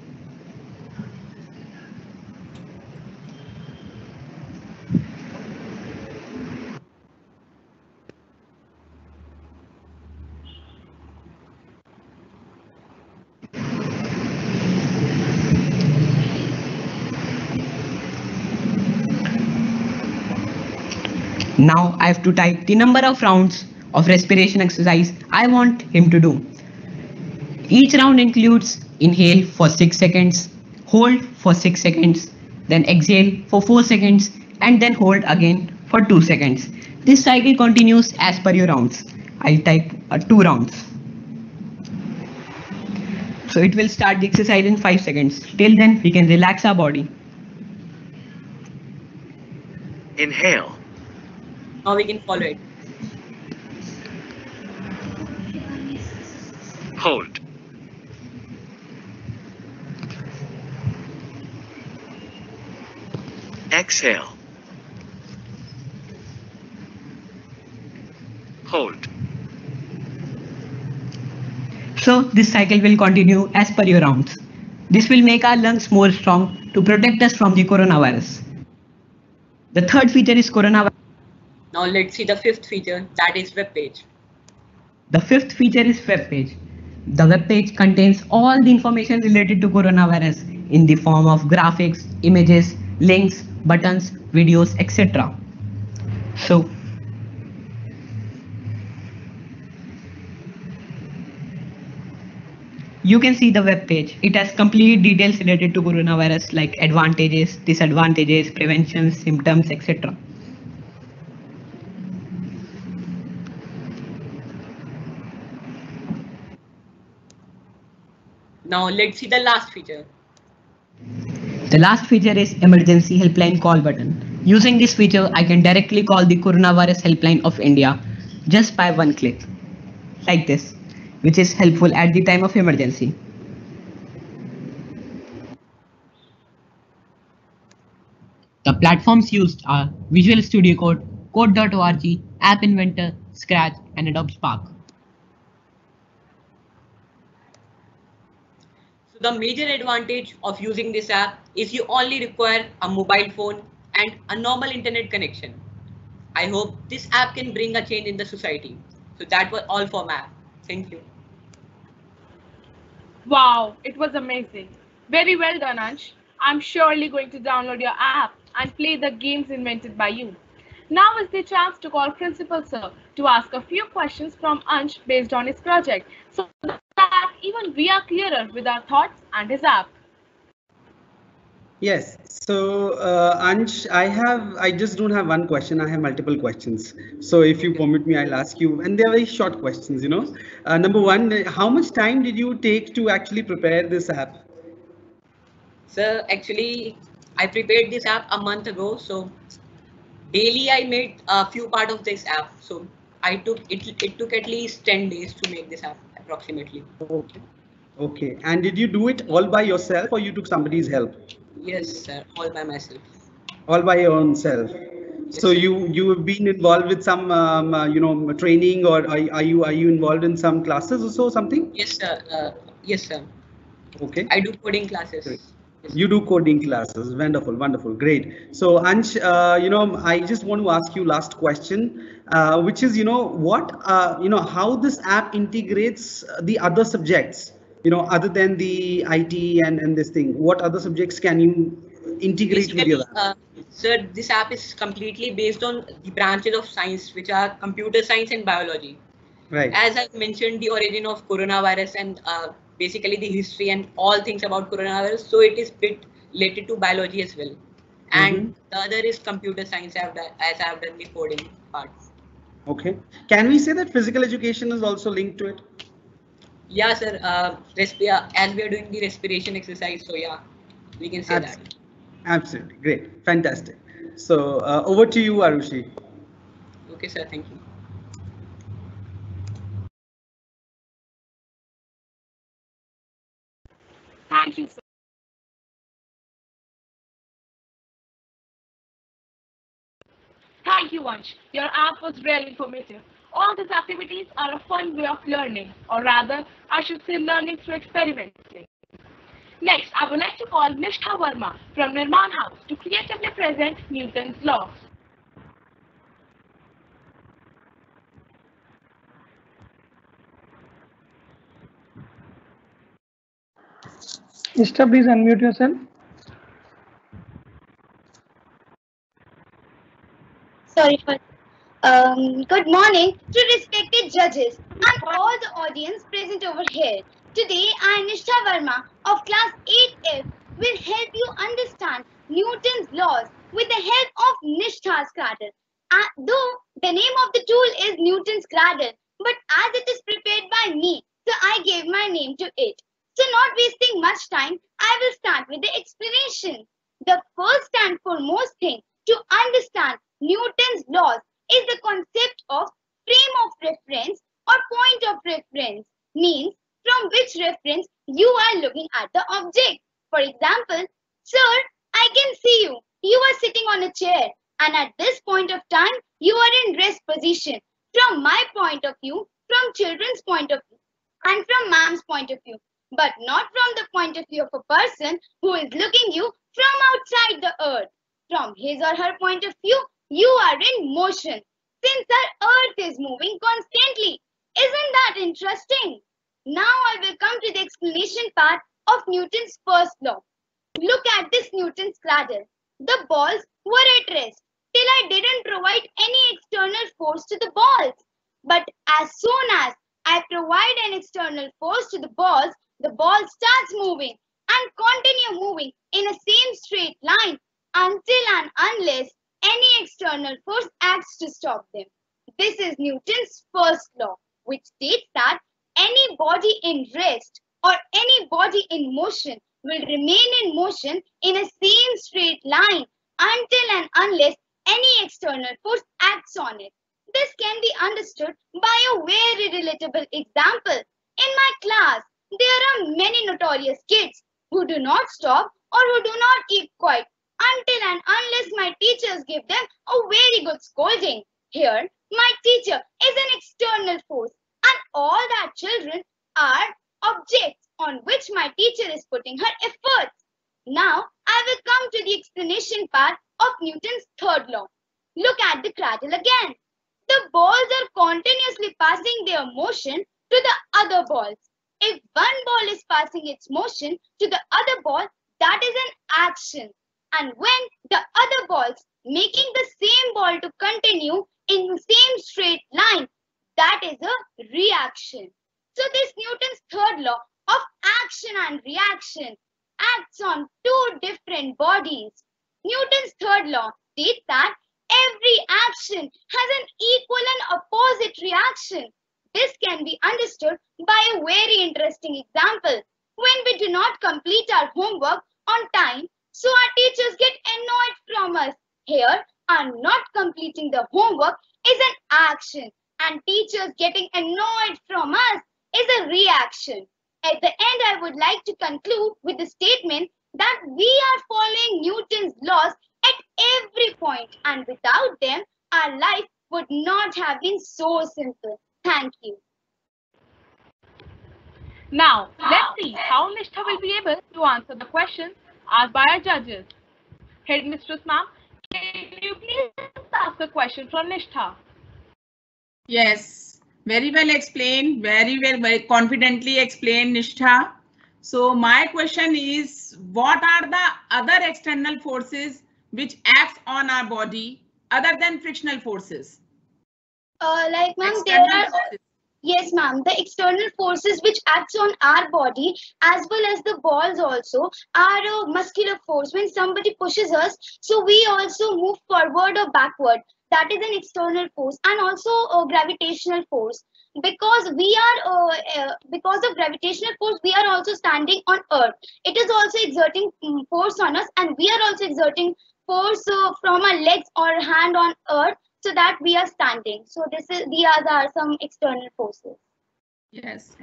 Now I have to type the number of rounds of respiration exercise I want him to do. Each round includes inhale for 6 seconds, hold for 6 seconds, then exhale for 4 seconds, and then hold again for 2 seconds. This cycle continues as per your rounds. I'll type 2 rounds. So it will start the exercise in 5 seconds. Till then, we can relax our body. Inhale. Now we can follow it. Hold. Exhale. Hold. So this cycle will continue as per your rounds. This will make our lungs more strong to protect us from the coronavirus. The third feature is coronavirus. Now let's see the fifth feature, that is web page. The fifth feature is web page. The web page contains all the information related to coronavirus in the form of graphics, images, links, buttons, videos, etc. So, you can see the web page. It has complete details related to coronavirus like advantages, disadvantages, prevention, symptoms, etc. Now let's see the last feature. The last feature is emergency helpline call button. Using this feature, I can directly call the coronavirus helpline of India just by one click, like this, which is helpful at the time of emergency. The platforms used are Visual Studio Code, Code.org, App Inventor, Scratch, and Adobe Spark. So the major advantage of using this app is you only require a mobile phone and a normal internet connection. I hope this app can bring a change in the society. So that was all for my app. Thank you. Wow, it was amazing. Very well done, Ansh. I'm surely going to download your app and play the games invented by you. Now is the chance to call Principal Sir to ask a few questions from Ansh based on his project, so that even we are clearer with our thoughts and his app. Yes. So Ansh, I just don't have one question. I have multiple questions. So if you permit me, I'll ask you, and they're very short questions. Number one, how much time did you take to actually prepare this app? So actually, I prepared this app a month ago. So daily I made a few part of this app. So it took at least 10 days to make this app approximately. Okay. Okay. And did you do it all by yourself or you took somebody's help? Yes, sir. All by myself. All by your own self. Yes, so sir. you have been involved with some training, or are you involved in some classes or so, something? Yes, sir. Yes, sir. Okay. I do coding classes. Great. You do coding classes. Wonderful, wonderful, great. So Ansh, I just want to ask you last question, which is, how this app integrates the other subjects, other than the IT and this thing. What other subjects can you integrate with your app? Sir, this app is completely based on the branches of science, which are computer science and biology. Right. As I mentioned, the origin of coronavirus and basically the history and all things about coronavirus. So it is bit related to biology as well. And the other is computer science, as I have done the coding part. Okay. Can we say that physical education is also linked to it? Yeah, sir. As we are doing the respiration exercise, so yeah, we can say that. Absolutely. Great. Fantastic. So over to you, Arushi. Okay, sir. Thank you. Thank you, sir. Thank you, Vansh. Your app was really informative. All these activities are a fun way of learning, or rather, I should say learning through experimenting. Next, I would like to call Nishtha Verma from Nirman House to creatively present Newton's laws. Nishtha, please unmute yourself. Sorry for. Good morning to respected judges and all the audience present over here. Today, I, Nishtha Verma of class 8F, will help you understand Newton's laws with the help of Nishtha's cradle. Though the name of the tool is Newton's cradle, but as it is prepared by me, so I gave my name to it. So not wasting much time, I will start with the explanation. The first and foremost thing to understand Newton's laws is the concept of frame of reference or point of reference, means from which reference you are looking at the object. For example, sir, I can see you. You are sitting on a chair, and at this point of time, you are in rest position. From my point of view, from children's point of view, and from ma'am's point of view, but not from the point of view of a person who is looking you from outside the earth. From his or her point of view, you are in motion, since our earth is moving constantly. Isn't that interesting? Now I will come to the explanation part of Newton's first law. Look at this Newton's cradle. The balls were at rest till I didn't provide any external force to the balls. But as soon as I provide an external force to the ball starts moving and continue moving in a same straight line until and unless any external force acts to stop them. This is Newton's first law, which states that any body in rest or any body in motion will remain in motion in a same straight line until and unless any external force acts on it. This can be understood by a very relatable example. In my class, there are many notorious kids who do not stop or who do not keep quiet until and unless my teachers give them a very good scolding. Here, my teacher is an external force and all that children are objects on which my teacher is putting her efforts. Now, I will come to the explanation part of Newton's third law. Look at the cradle again. The balls are continuously passing their motion to the other balls. If one ball is passing its motion to the other ball, that is an action. And when the other balls making the same ball to continue in the same straight line, that is a reaction. So this Newton's third law of action and reaction acts on two different bodies. Newton's third law states that every action has an equal and opposite reaction. This can be understood by a very interesting example. When we do not complete our homework on time, so our teachers get annoyed from us. Here, our not completing the homework is an action and teachers getting annoyed from us is a reaction. At the end, I would like to conclude with the statement that we are following Newton's laws at every point, and without them, our life would not have been so simple. Thank you. Now, let's see how Nishtha will be able to answer the questions asked by our judges. Headmistress ma'am, can you please ask a question from Nishtha? Yes, very well explained, very confidently explained, Nishtha. So my question is, what are the other external forces which acts on our body other than frictional forces? Like ma'am, there are, yes ma'am, the external forces which acts on our body as well as the balls also are a muscular force. When somebody pushes us, so we also move forward or backward. That is an external force, and also a gravitational force. Because we are, because of gravitational force, we are also standing on Earth. It is also exerting force on us, and we are also exerting force from our legs or hand on Earth, so that we are standing. So these are some external forces. Yes.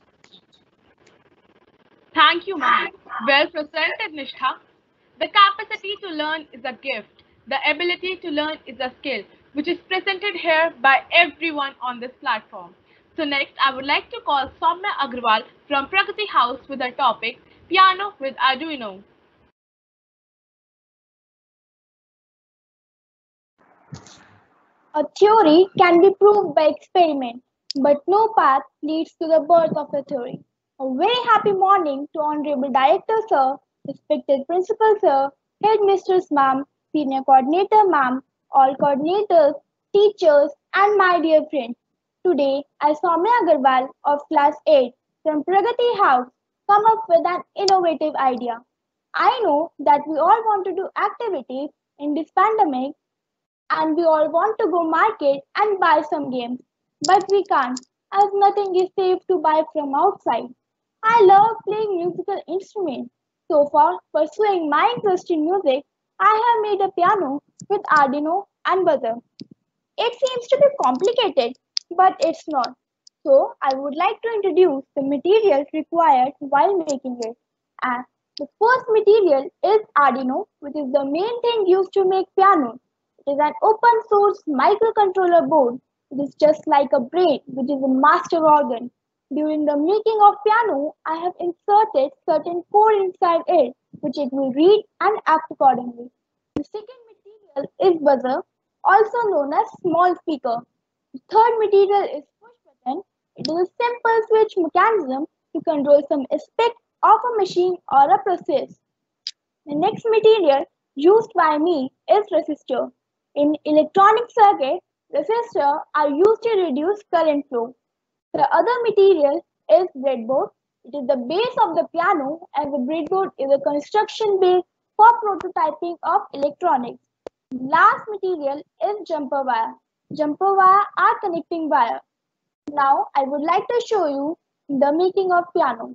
Thank you, ma'am. Well presented, Nishtha. The capacity to learn is a gift. The ability to learn is a skill, which is presented here by everyone on this platform. So next, I would like to call Soumya Agrawal from Pragati House with her topic, Piano with Arduino. A theory can be proved by experiment, but no path leads to the birth of a theory. A very happy morning to Honorable Director Sir, respected Principal Sir, Headmistress Ma'am, Senior Coordinator Ma'am, all coordinators, teachers, and my dear friends. Today, I, Soumya Agarwal of Class 8 from Pragati House, come up with an innovative idea. I know that we all want to do activities in this pandemic, and we all want to go market and buy some games, but we can't, as nothing is safe to buy from outside. I love playing musical instruments. So for pursuing my interest in music, I have made a piano with Arduino and buzzer. It seems to be complicated, but it's not. So I would like to introduce the materials required while making it. And the first material is Arduino, which is the main thing used to make piano. It is an open source microcontroller board. It is just like a brain, which is a master organ. During the making of piano, I have inserted certain code inside it, which it will read and act accordingly. The second material is buzzer, also known as small speaker. The third material is push button. It is a simple switch mechanism to control some aspect of a machine or a process. The next material used by me is resistor. In electronic circuit, resistors are used to reduce current flow. The other material is breadboard. It is the base of the piano, and the breadboard is a construction base for prototyping of electronics. Last material is jumper wire. Jumper wire are connecting wire. Now I would like to show you the making of piano.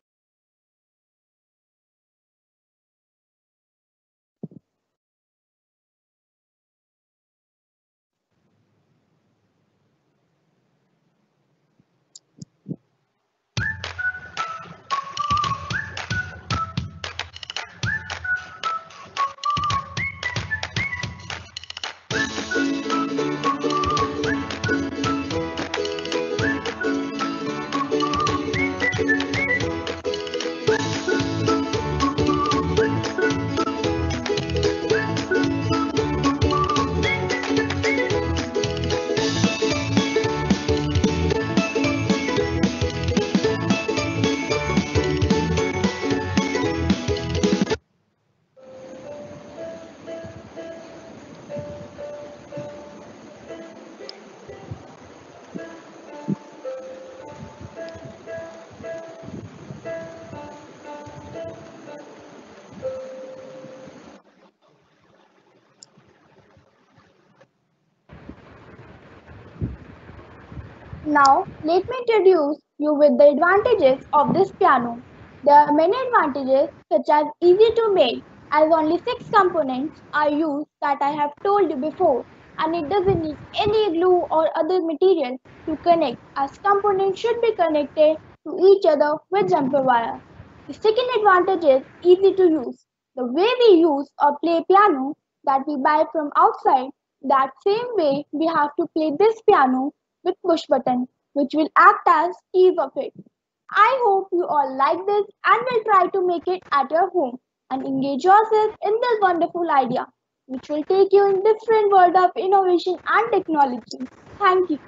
Now, let me introduce you with the advantages of this piano. There are many advantages such as easy to make as only 6 components are used that I have told you before, and it doesn't need any glue or other material to connect as components should be connected to each other with jumper wire. The second advantage is easy to use. The way we use or play piano that we buy from outside, that same way we have to play this piano with push button, which will act as keys of it. I hope you all like this and will try to make it at your home and engage yourself in this wonderful idea, which will take you in different world of innovation and technology. Thank you.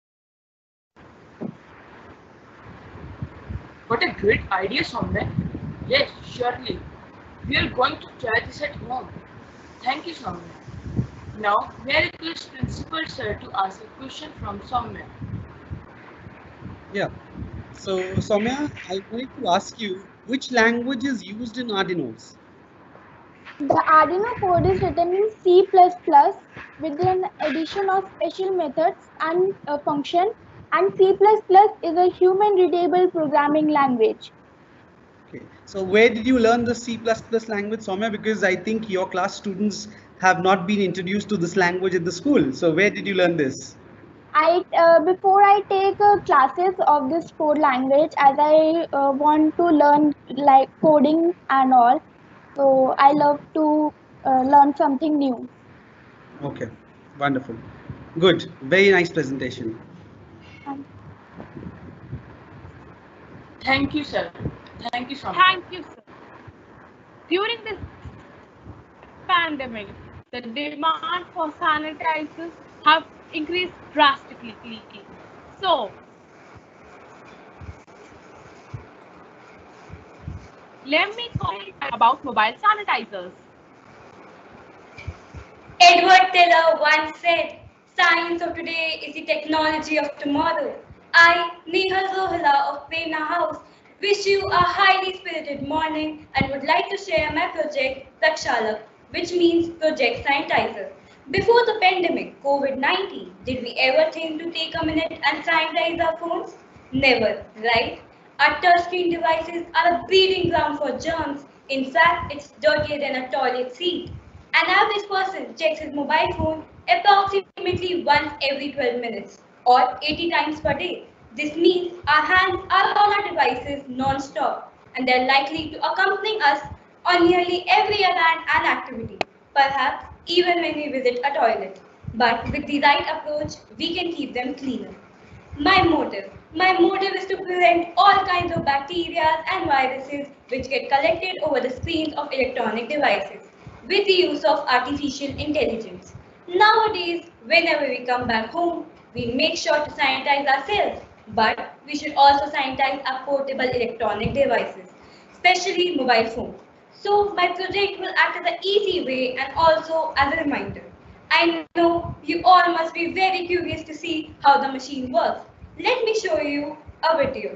What a great idea, Soumya. Yes, surely. We are going to try this at home. Thank you, Soumya. Now, may I request Principal Sir to ask a question from Soumya. Yeah. So, Soumya, I wanted to ask you, which language is used in Arduinos? The Arduino code is written in C++ with an addition of special methods and a function, and C++ is a human readable programming language. Okay. So where did you learn the C++ language, Soumya? Because I think your class students have not been introduced to this language at the school. So where did you learn this? Before I take classes of this code language, as I want to learn like coding and all, so I love to learn something new. Okay, wonderful. Good, very nice presentation. Thank you, sir. Thank you, Soumya. Thank you, sir. During this pandemic, the demand for sanitizers have increased drastically. So, let me comment about mobile sanitizers. Edward Teller once said, "Science of today is the technology of tomorrow." I, Nehal Rohila of Prerna House, wish you a highly spirited morning and would like to share my project, Prakshalak, which means Project Sanitizer. Before the pandemic, COVID-19, did we ever think to take a minute and sanitize our phones? Never, right? Our touchscreen devices are a breeding ground for germs. In fact, it's dirtier than a toilet seat. An average person checks his mobile phone approximately once every 12 minutes or 80 times per day. This means our hands are on our devices non-stop, and they're likely to accompany us on nearly every errand and activity, perhaps even when we visit a toilet. But with the right approach, we can keep them cleaner. My motive, My motive is to prevent all kinds of bacteria and viruses which get collected over the screens of electronic devices with the use of artificial intelligence. Nowadays, whenever we come back home, we make sure to sanitize ourselves, but we should also sanitize our portable electronic devices, especially mobile phones. So my project will act as an easy way and also as a reminder. I know you all must be very curious to see how the machine works. Let me show you a video.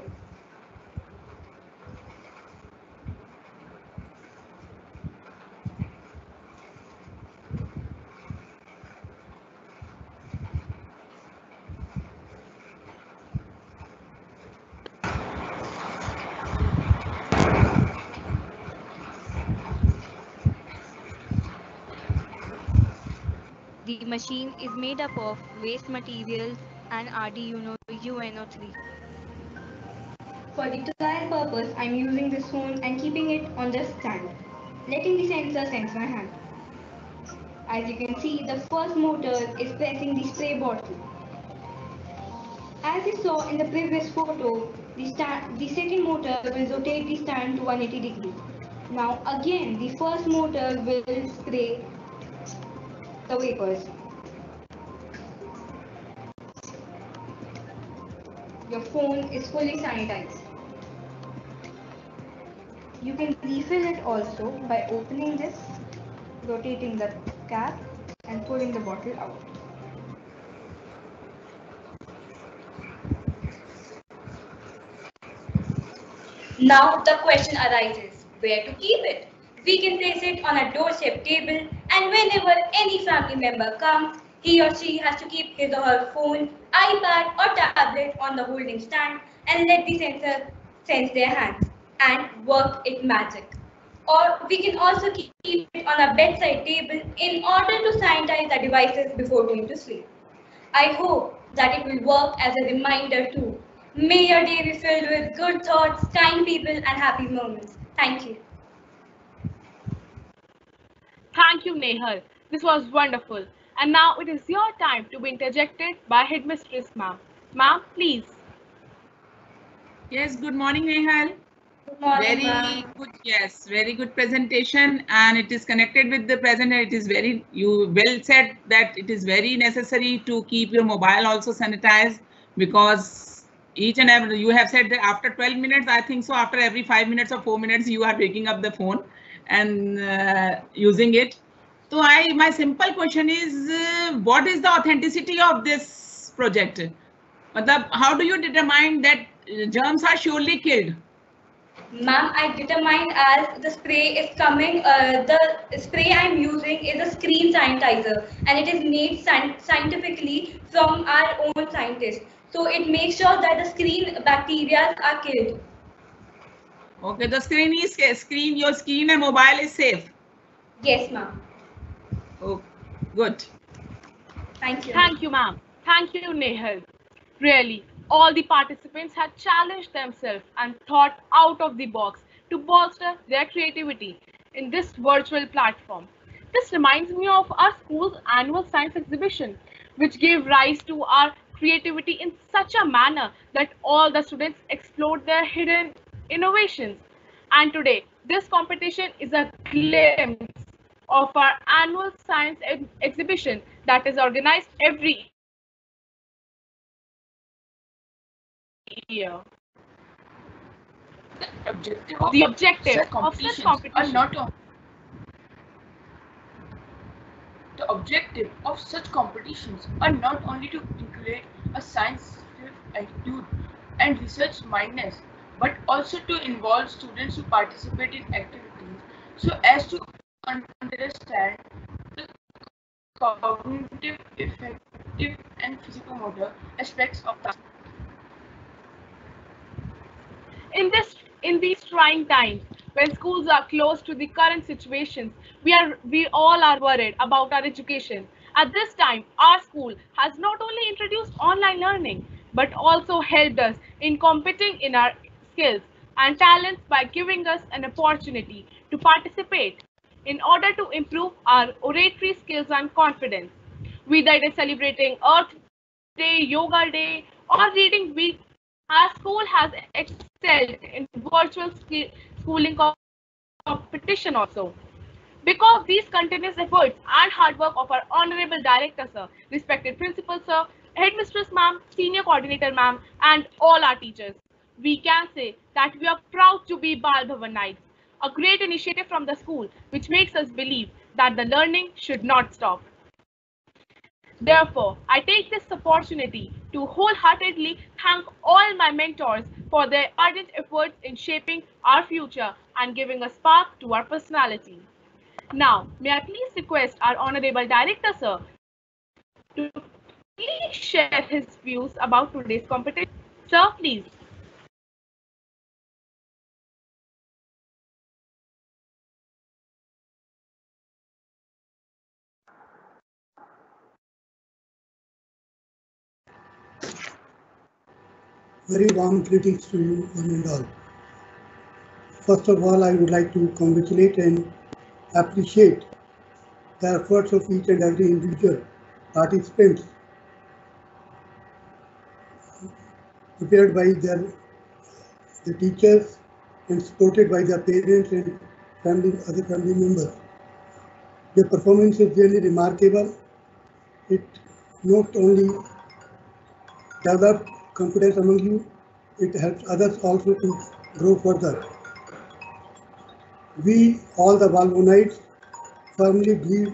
The machine is made up of waste materials and Arduino UNO3. For the trial purpose, I'm using this phone and keeping it on the stand, letting the sensor sense my hand. As you can see, the first motor is pressing the spray bottle. As you saw in the previous photo, the second motor will rotate the stand to 180 degrees. Now again, the first motor will spray the vapors. Your phone is fully sanitized. You can refill it also by opening this, rotating the cap and pulling the bottle out. Now the question arises, where to keep it? We can place it on a doorstep table, and whenever any family member comes, he or she has to keep his or her phone, iPad or tablet on the holding stand and let the sensor sense their hands and work it magic. Or we can also keep it on a bedside table in order to sanitize the devices before going to sleep. I hope that it will work as a reminder too. May your day be filled with good thoughts, kind people, and happy moments. Thank you. Thank you, Nehal. This was wonderful. And now it is your time to be interjected by Headmistress Ma'am. Ma'am, please. Yes, good morning, Nehal. Good morning, Very good, yes, very good presentation, and it is connected with the present. It is very, you well said that it is very necessary to keep your mobile also sanitized, because each and every, you have said that after 12 minutes, I think so, after every 5 minutes or 4 minutes, you are picking up the phone and using it. So my simple question is, what is the authenticity of this project? How do you determine that germs are surely killed? Ma'am, I determined as the spray is coming, the spray I'm using is a screen sanitizer, and it is made scientifically from our own scientists. So it makes sure that the screen bacteria are killed. Okay, the your screen and mobile is safe. Yes, ma'am. Oh, good. Thank you. Thank you, ma'am. Thank you, Nehal. Really, all the participants had challenged themselves and thought out of the box to bolster their creativity in this virtual platform. This reminds me of our school's annual science exhibition, which gave rise to our creativity in such a manner that all the students explored their hidden innovations. And today, this competition is a glimpse of our annual science exhibition that is organized every year. The objective of such competition The objective of such competitions are not only to create a scientific attitude and research mindedness, but also to involve students who participate in activities so as to understand the cognitive, affective, and physical motor aspects of the in these trying times when schools are close to the current situations, we all are worried about our education. At this time, our school has not only introduced online learning but also helped us in competing in our skills and talents by giving us an opportunity to participate in order to improve our oratory skills and confidence. Whether it is celebrating Earth Day, Yoga Day, or reading week Our school has excelled in virtual schooling competition also. Because these continuous efforts and hard work of our Honorable Director Sir, respected Principal Sir, Headmistress Ma'am, Senior Coordinator Ma'am, and all our teachers, we can say that we are proud to be Bal Bhavan Knights, a great initiative from the school which makes us believe that the learning should not stop. Therefore, I take this opportunity to wholeheartedly thank all my mentors for their ardent efforts in shaping our future and giving a spark to our personality. Now, may I please request our Honorable Director, Sir, to please share his views about today's competition. Sir, please. Very warm greetings to you one and all. First of all, I would like to congratulate and appreciate the efforts of each and every individual participants prepared by the teachers and supported by their parents and other family members. Their performance is really remarkable. It not only develops confidence among you, it helps others also to grow further. We, all the Balbonites, firmly believe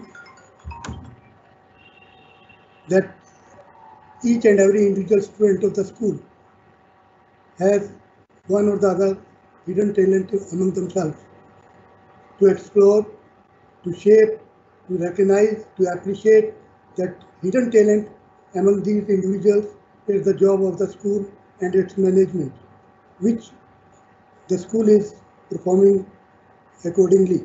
that each and every individual student of the school has one or the other hidden talent among themselves to explore, to shape, to recognize, to appreciate that hidden talent among these individuals is the job of the school and its management, which the school is performing accordingly.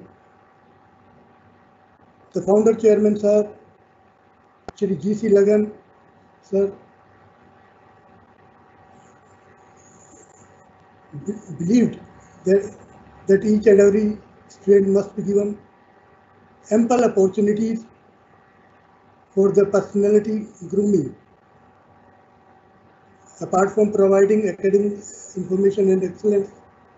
The founder chairman, sir, Shri G.C. Lagan, sir, believed that each and every student must be given ample opportunities for the personality grooming. Apart from providing academic information and excellence,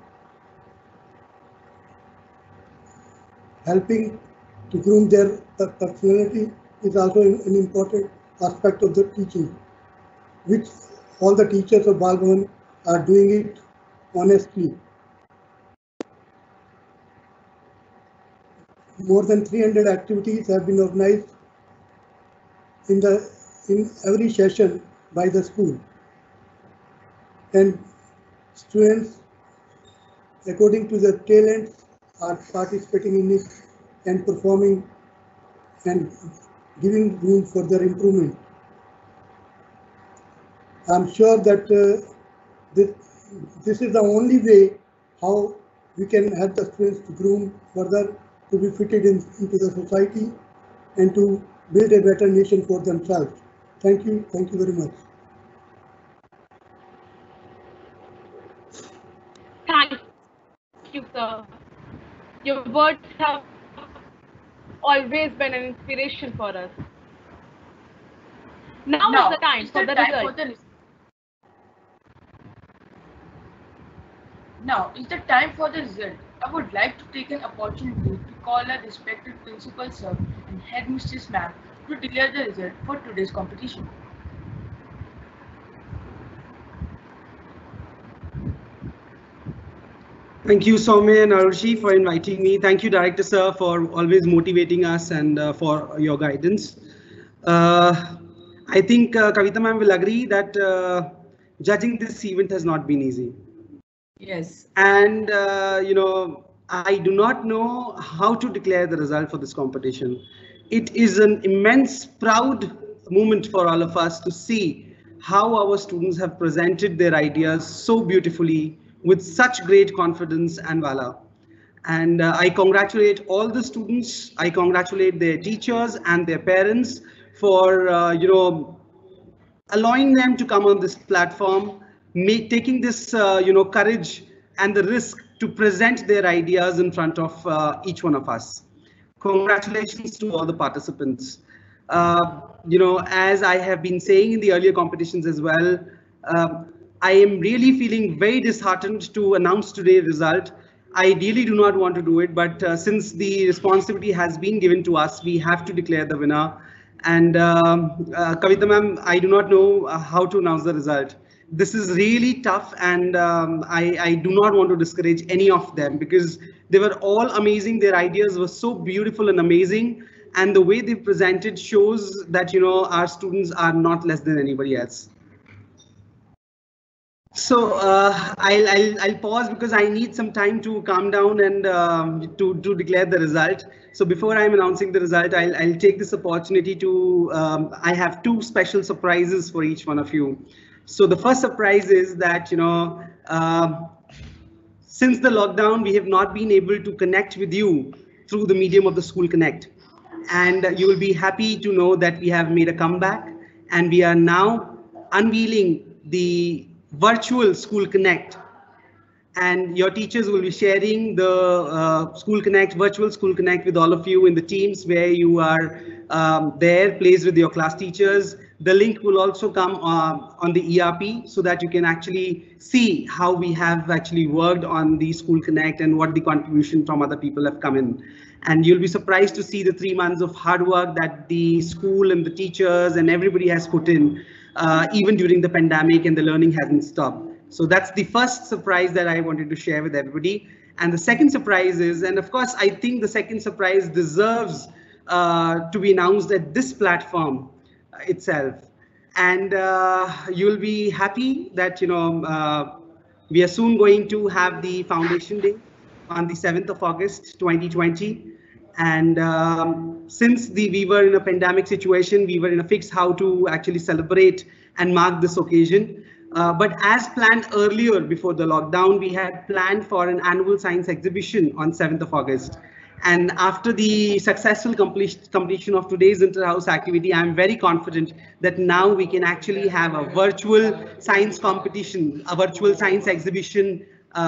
helping to groom their personality is also an important aspect of the teaching, which all the teachers of Bal Bhavan are doing it honestly. More than 300 activities have been organized in every session by the school, and students, according to their talents, are participating in it and performing and giving room for their improvement. I'm sure that this is the only way how we can help the students to groom further, to be fitted into the society and to build a better nation for themselves. Thank you very much. Thank you, sir. Your words have always been an inspiration for us. Now is the time for the result. Now is the time for the result. I would like to take an opportunity to call our respected Principal Sir and Headmistress Ma'am to declare the result for today's competition. Thank you, Soumya and Arushi, for inviting me. Thank you, Director Sir, for always motivating us and for your guidance. I think Kavita ma'am will agree that judging this event has not been easy. Yes. And, I do not know how to declare the result for this competition. It is an immense, proud moment for all of us to see how our students have presented their ideas so beautifully with such great confidence and valor. And I congratulate all the students. I congratulate their teachers and their parents for, allowing them to come on this platform, taking this, courage and the risk to present their ideas in front of each one of us. Congratulations to all the participants. As I have been saying in the earlier competitions as well, I am really feeling very disheartened to announce today's result. I really do not want to do it, but since the responsibility has been given to us, we have to declare the winner. And Kavita ma'am, I do not know how to announce the result. This is really tough, and I do not want to discourage any of them because they were all amazing. Their ideas were so beautiful and amazing, and the way they presented shows that, you know, our students are not less than anybody else. So I'll pause because I need some time to calm down and to declare the result. So before I'm announcing the result, I'll take this opportunity to I have two special surprises for each one of you. So the first surprise is that, you know, since the lockdown, we have not been able to connect with you through the medium of the School Connect, and you will be happy to know that we have made a comeback and we are now unveiling the virtual School Connect, and your teachers will be sharing the School Connect, virtual School Connect with all of you in the teams where you are there, placed with your class teachers. The link will also come on the ERP so that you can actually see how we have actually worked on the School Connect and what the contribution from other people have come in. And you'll be surprised to see the 3 months of hard work that the school and the teachers and everybody has put in. Even during the pandemic, and the learning hasn't stopped. So that's the first surprise that I wanted to share with everybody. And the second surprise is, and of course, I think the second surprise deserves to be announced at this platform itself. And you'll be happy that, you know, we are soon going to have the Foundation Day on the 7th of August, 2020. And since we were in a pandemic situation, we were in a fix how to actually celebrate and mark this occasion. But as planned earlier before the lockdown, we had planned for an annual science exhibition on 7th of August. And after the successful completion of today's inter-house activity, I'm very confident that now we can actually have a virtual science competition, a virtual science exhibition,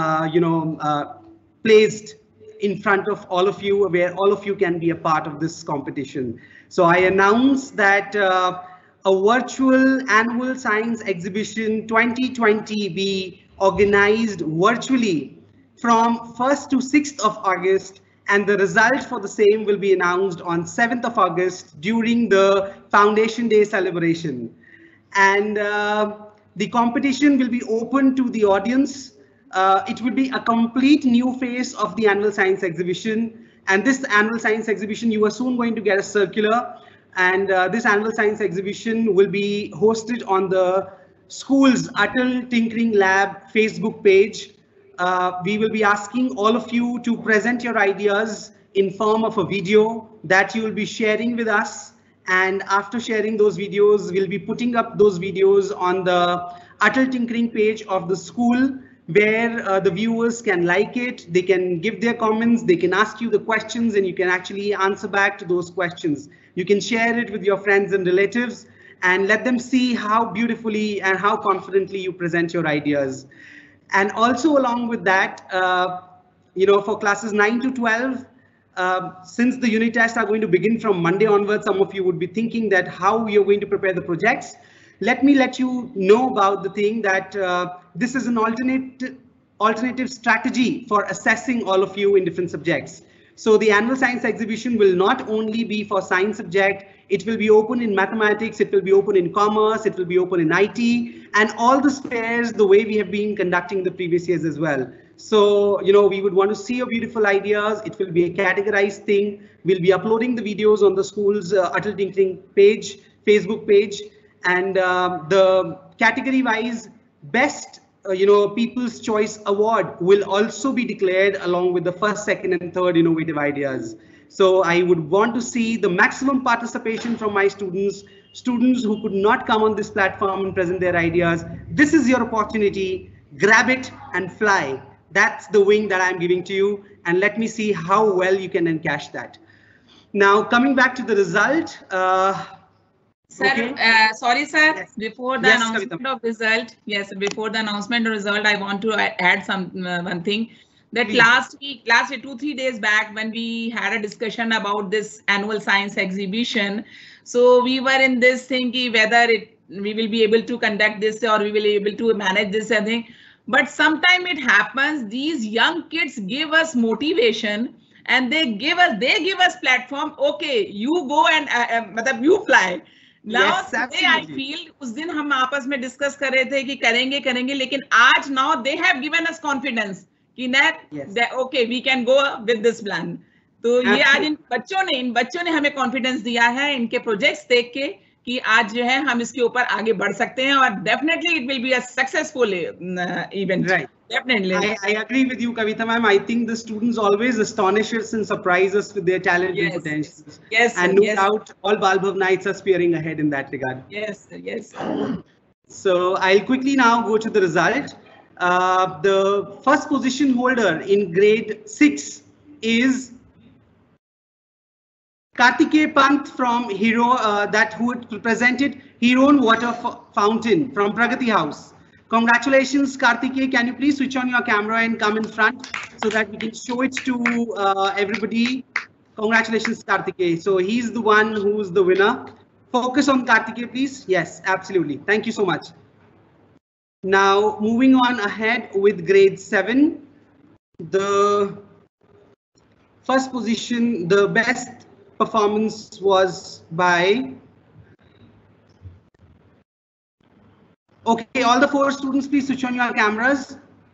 placed in front of all of you, where all of you can be a part of this competition. So I announce that a virtual annual science exhibition 2020 be organized virtually from 1st to 6th of August, and the result for the same will be announced on 7th of August during the Foundation Day celebration. And the competition will be open to the audience. It will be a complete new phase of the annual science exhibition. And this annual science exhibition, you are soon going to get a circular. And this annual science exhibition will be hosted on the school's Atal Tinkering Lab Facebook page. We will be asking all of you to present your ideas in form of a video that you will be sharing with us. And after sharing those videos, we'll be putting up those videos on the Atal Tinkering page of the school, where the viewers can like it, they can give their comments, they can ask you the questions, and you can actually answer back to those questions. You can share it with your friends and relatives and let them see how beautifully and how confidently you present your ideas. And also along with that, for classes 9 to 12, since the unit tests are going to begin from Monday onwards, some of you would be thinking that how you're going to prepare the projects. Let me let you know about the thing that this is an alternative strategy for assessing all of you in different subjects. So the annual science exhibition will not only be for science subject, it will be open in mathematics, it will be open in commerce, it will be open in IT, and all the spares the way we have been conducting the previous years as well. So, we would want to see your beautiful ideas. It will be a categorized thing. We'll be uploading the videos on the school's Atal Tinkering page, Facebook page, and the category wise best People's Choice Award will also be declared along with the first, second and third innovative ideas. So I would want to see the maximum participation from my students who could not come on this platform and present their ideas. This is your opportunity. Grab it and fly. That's the wing that I'm giving to you, and let me see how well you can encash that. Now, coming back to the result. Sir, okay. Sorry, sir. Yes. Before the announcement of result, before the announcement of result, I want to add one thing. That Please. last week, 2-3 days back, when we had a discussion about this annual science exhibition, so we were in this thinking whether we will be able to conduct this or we will be able to manage this thing. But sometimes it happens, these young kids give us motivation and they give us platform. Okay, you go and you fly. Now Yes, today I absolutely. feel उस दिन हम आपस में discuss कर रहे थे कि करेंगे, लेकिन आज now they have given us confidence कि that okay, we can go with this plan. तो ये आज इन बच्चों ने हमें कॉन्फिडेंस दिया है इनके प्रोजेक्ट्स देख के कि आज जो है हम इसके ऊपर आगे बढ़ सकते हैं और definitely it will be a successful event. Right. Definitely. I agree with you, Kavita ma'am. I think the students always astonish us and surprise us with their talent and potentials. Yes, and no yes. doubt all Bal Bhavanites are spearing ahead in that regard. Yes, yes. So I'll quickly now go to the result. The first position holder in grade 6 is Kartikeya Pant from who presented Heron Water Fountain from Pragati House. Congratulations, Kartikeya. Can you please switch on your camera and come in front so that we can show it to everybody? Congratulations, Kartikeya. So he's the one who's the winner. Focus on Kartikeya, please. Yes, absolutely. Thank you so much. Now, moving on ahead with grade 7. The first position, the best performance was by... Okay, all the 4 students, please switch on your cameras.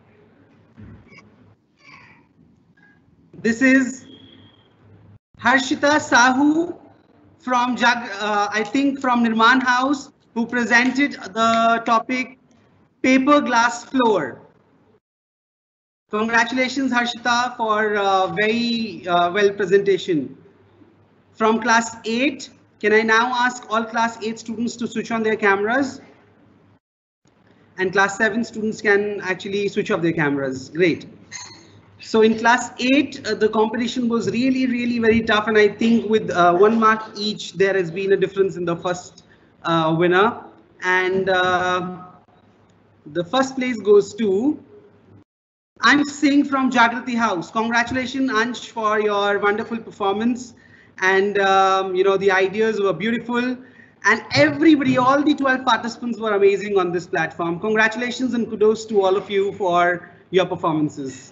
This is Harshita Sahu from I think from Nirman House, who presented the topic paper glass floor. Congratulations, Harshita, for very well presentation. From class 8, can I now ask all class 8 students to switch on their cameras? And class 7 students can actually switch off their cameras. Great. So in class 8, the competition was really very tough, and I think with 1 mark each, there has been a difference in the first winner. And the first place goes to Ansh Singh from Jagrati House. Congratulations, Ansh, for your wonderful performance. And you know, the ideas were beautiful. And everybody, all the 12 participants were amazing on this platform. Congratulations and kudos to all of you for your performances.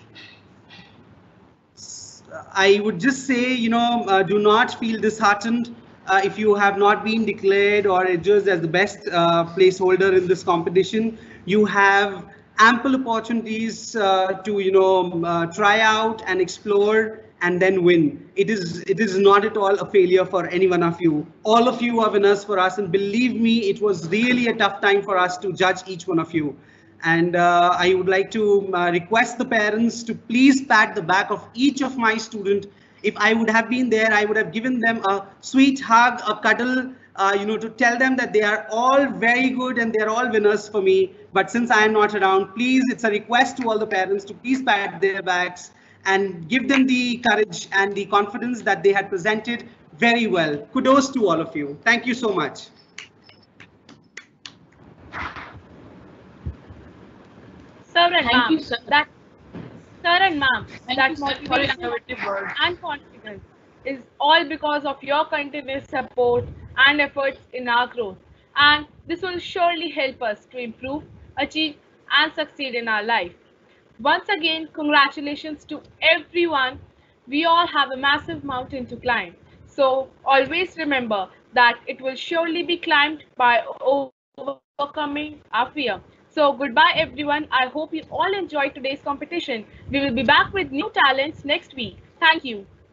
I would just say, you know, do not feel disheartened if you have not been declared or adjudged as the best placeholder in this competition. You have ample opportunities to, you know, try out and explore and then win. It is not at all a failure for any one of you. All of you are winners for us, and believe me, it was really a tough time for us to judge each one of you. And I would like to request the parents to please pat the back of each of my student. If I would have been there, I would have given them a sweet hug, a cuddle, you know, to tell them that they are all very good and they're all winners for me. But since I am not around, please, it's a request to all the parents to please pat their backs and give them the courage and the confidence that they had presented very well. Kudos to all of you. Thank you so much. Sir and Thank you, ma'am, sir. Sir and ma'am, Thank that you, sir, for your motivation innovative words. and confidence is all because of your continuous support and efforts in our growth. And this will surely help us to improve, achieve, and succeed in our life. Once again, congratulations to everyone. We all have a massive mountain to climb. So always remember that it will surely be climbed by overcoming our fear. So goodbye everyone. I hope you all enjoyed today's competition. We will be back with new talents next week. Thank you.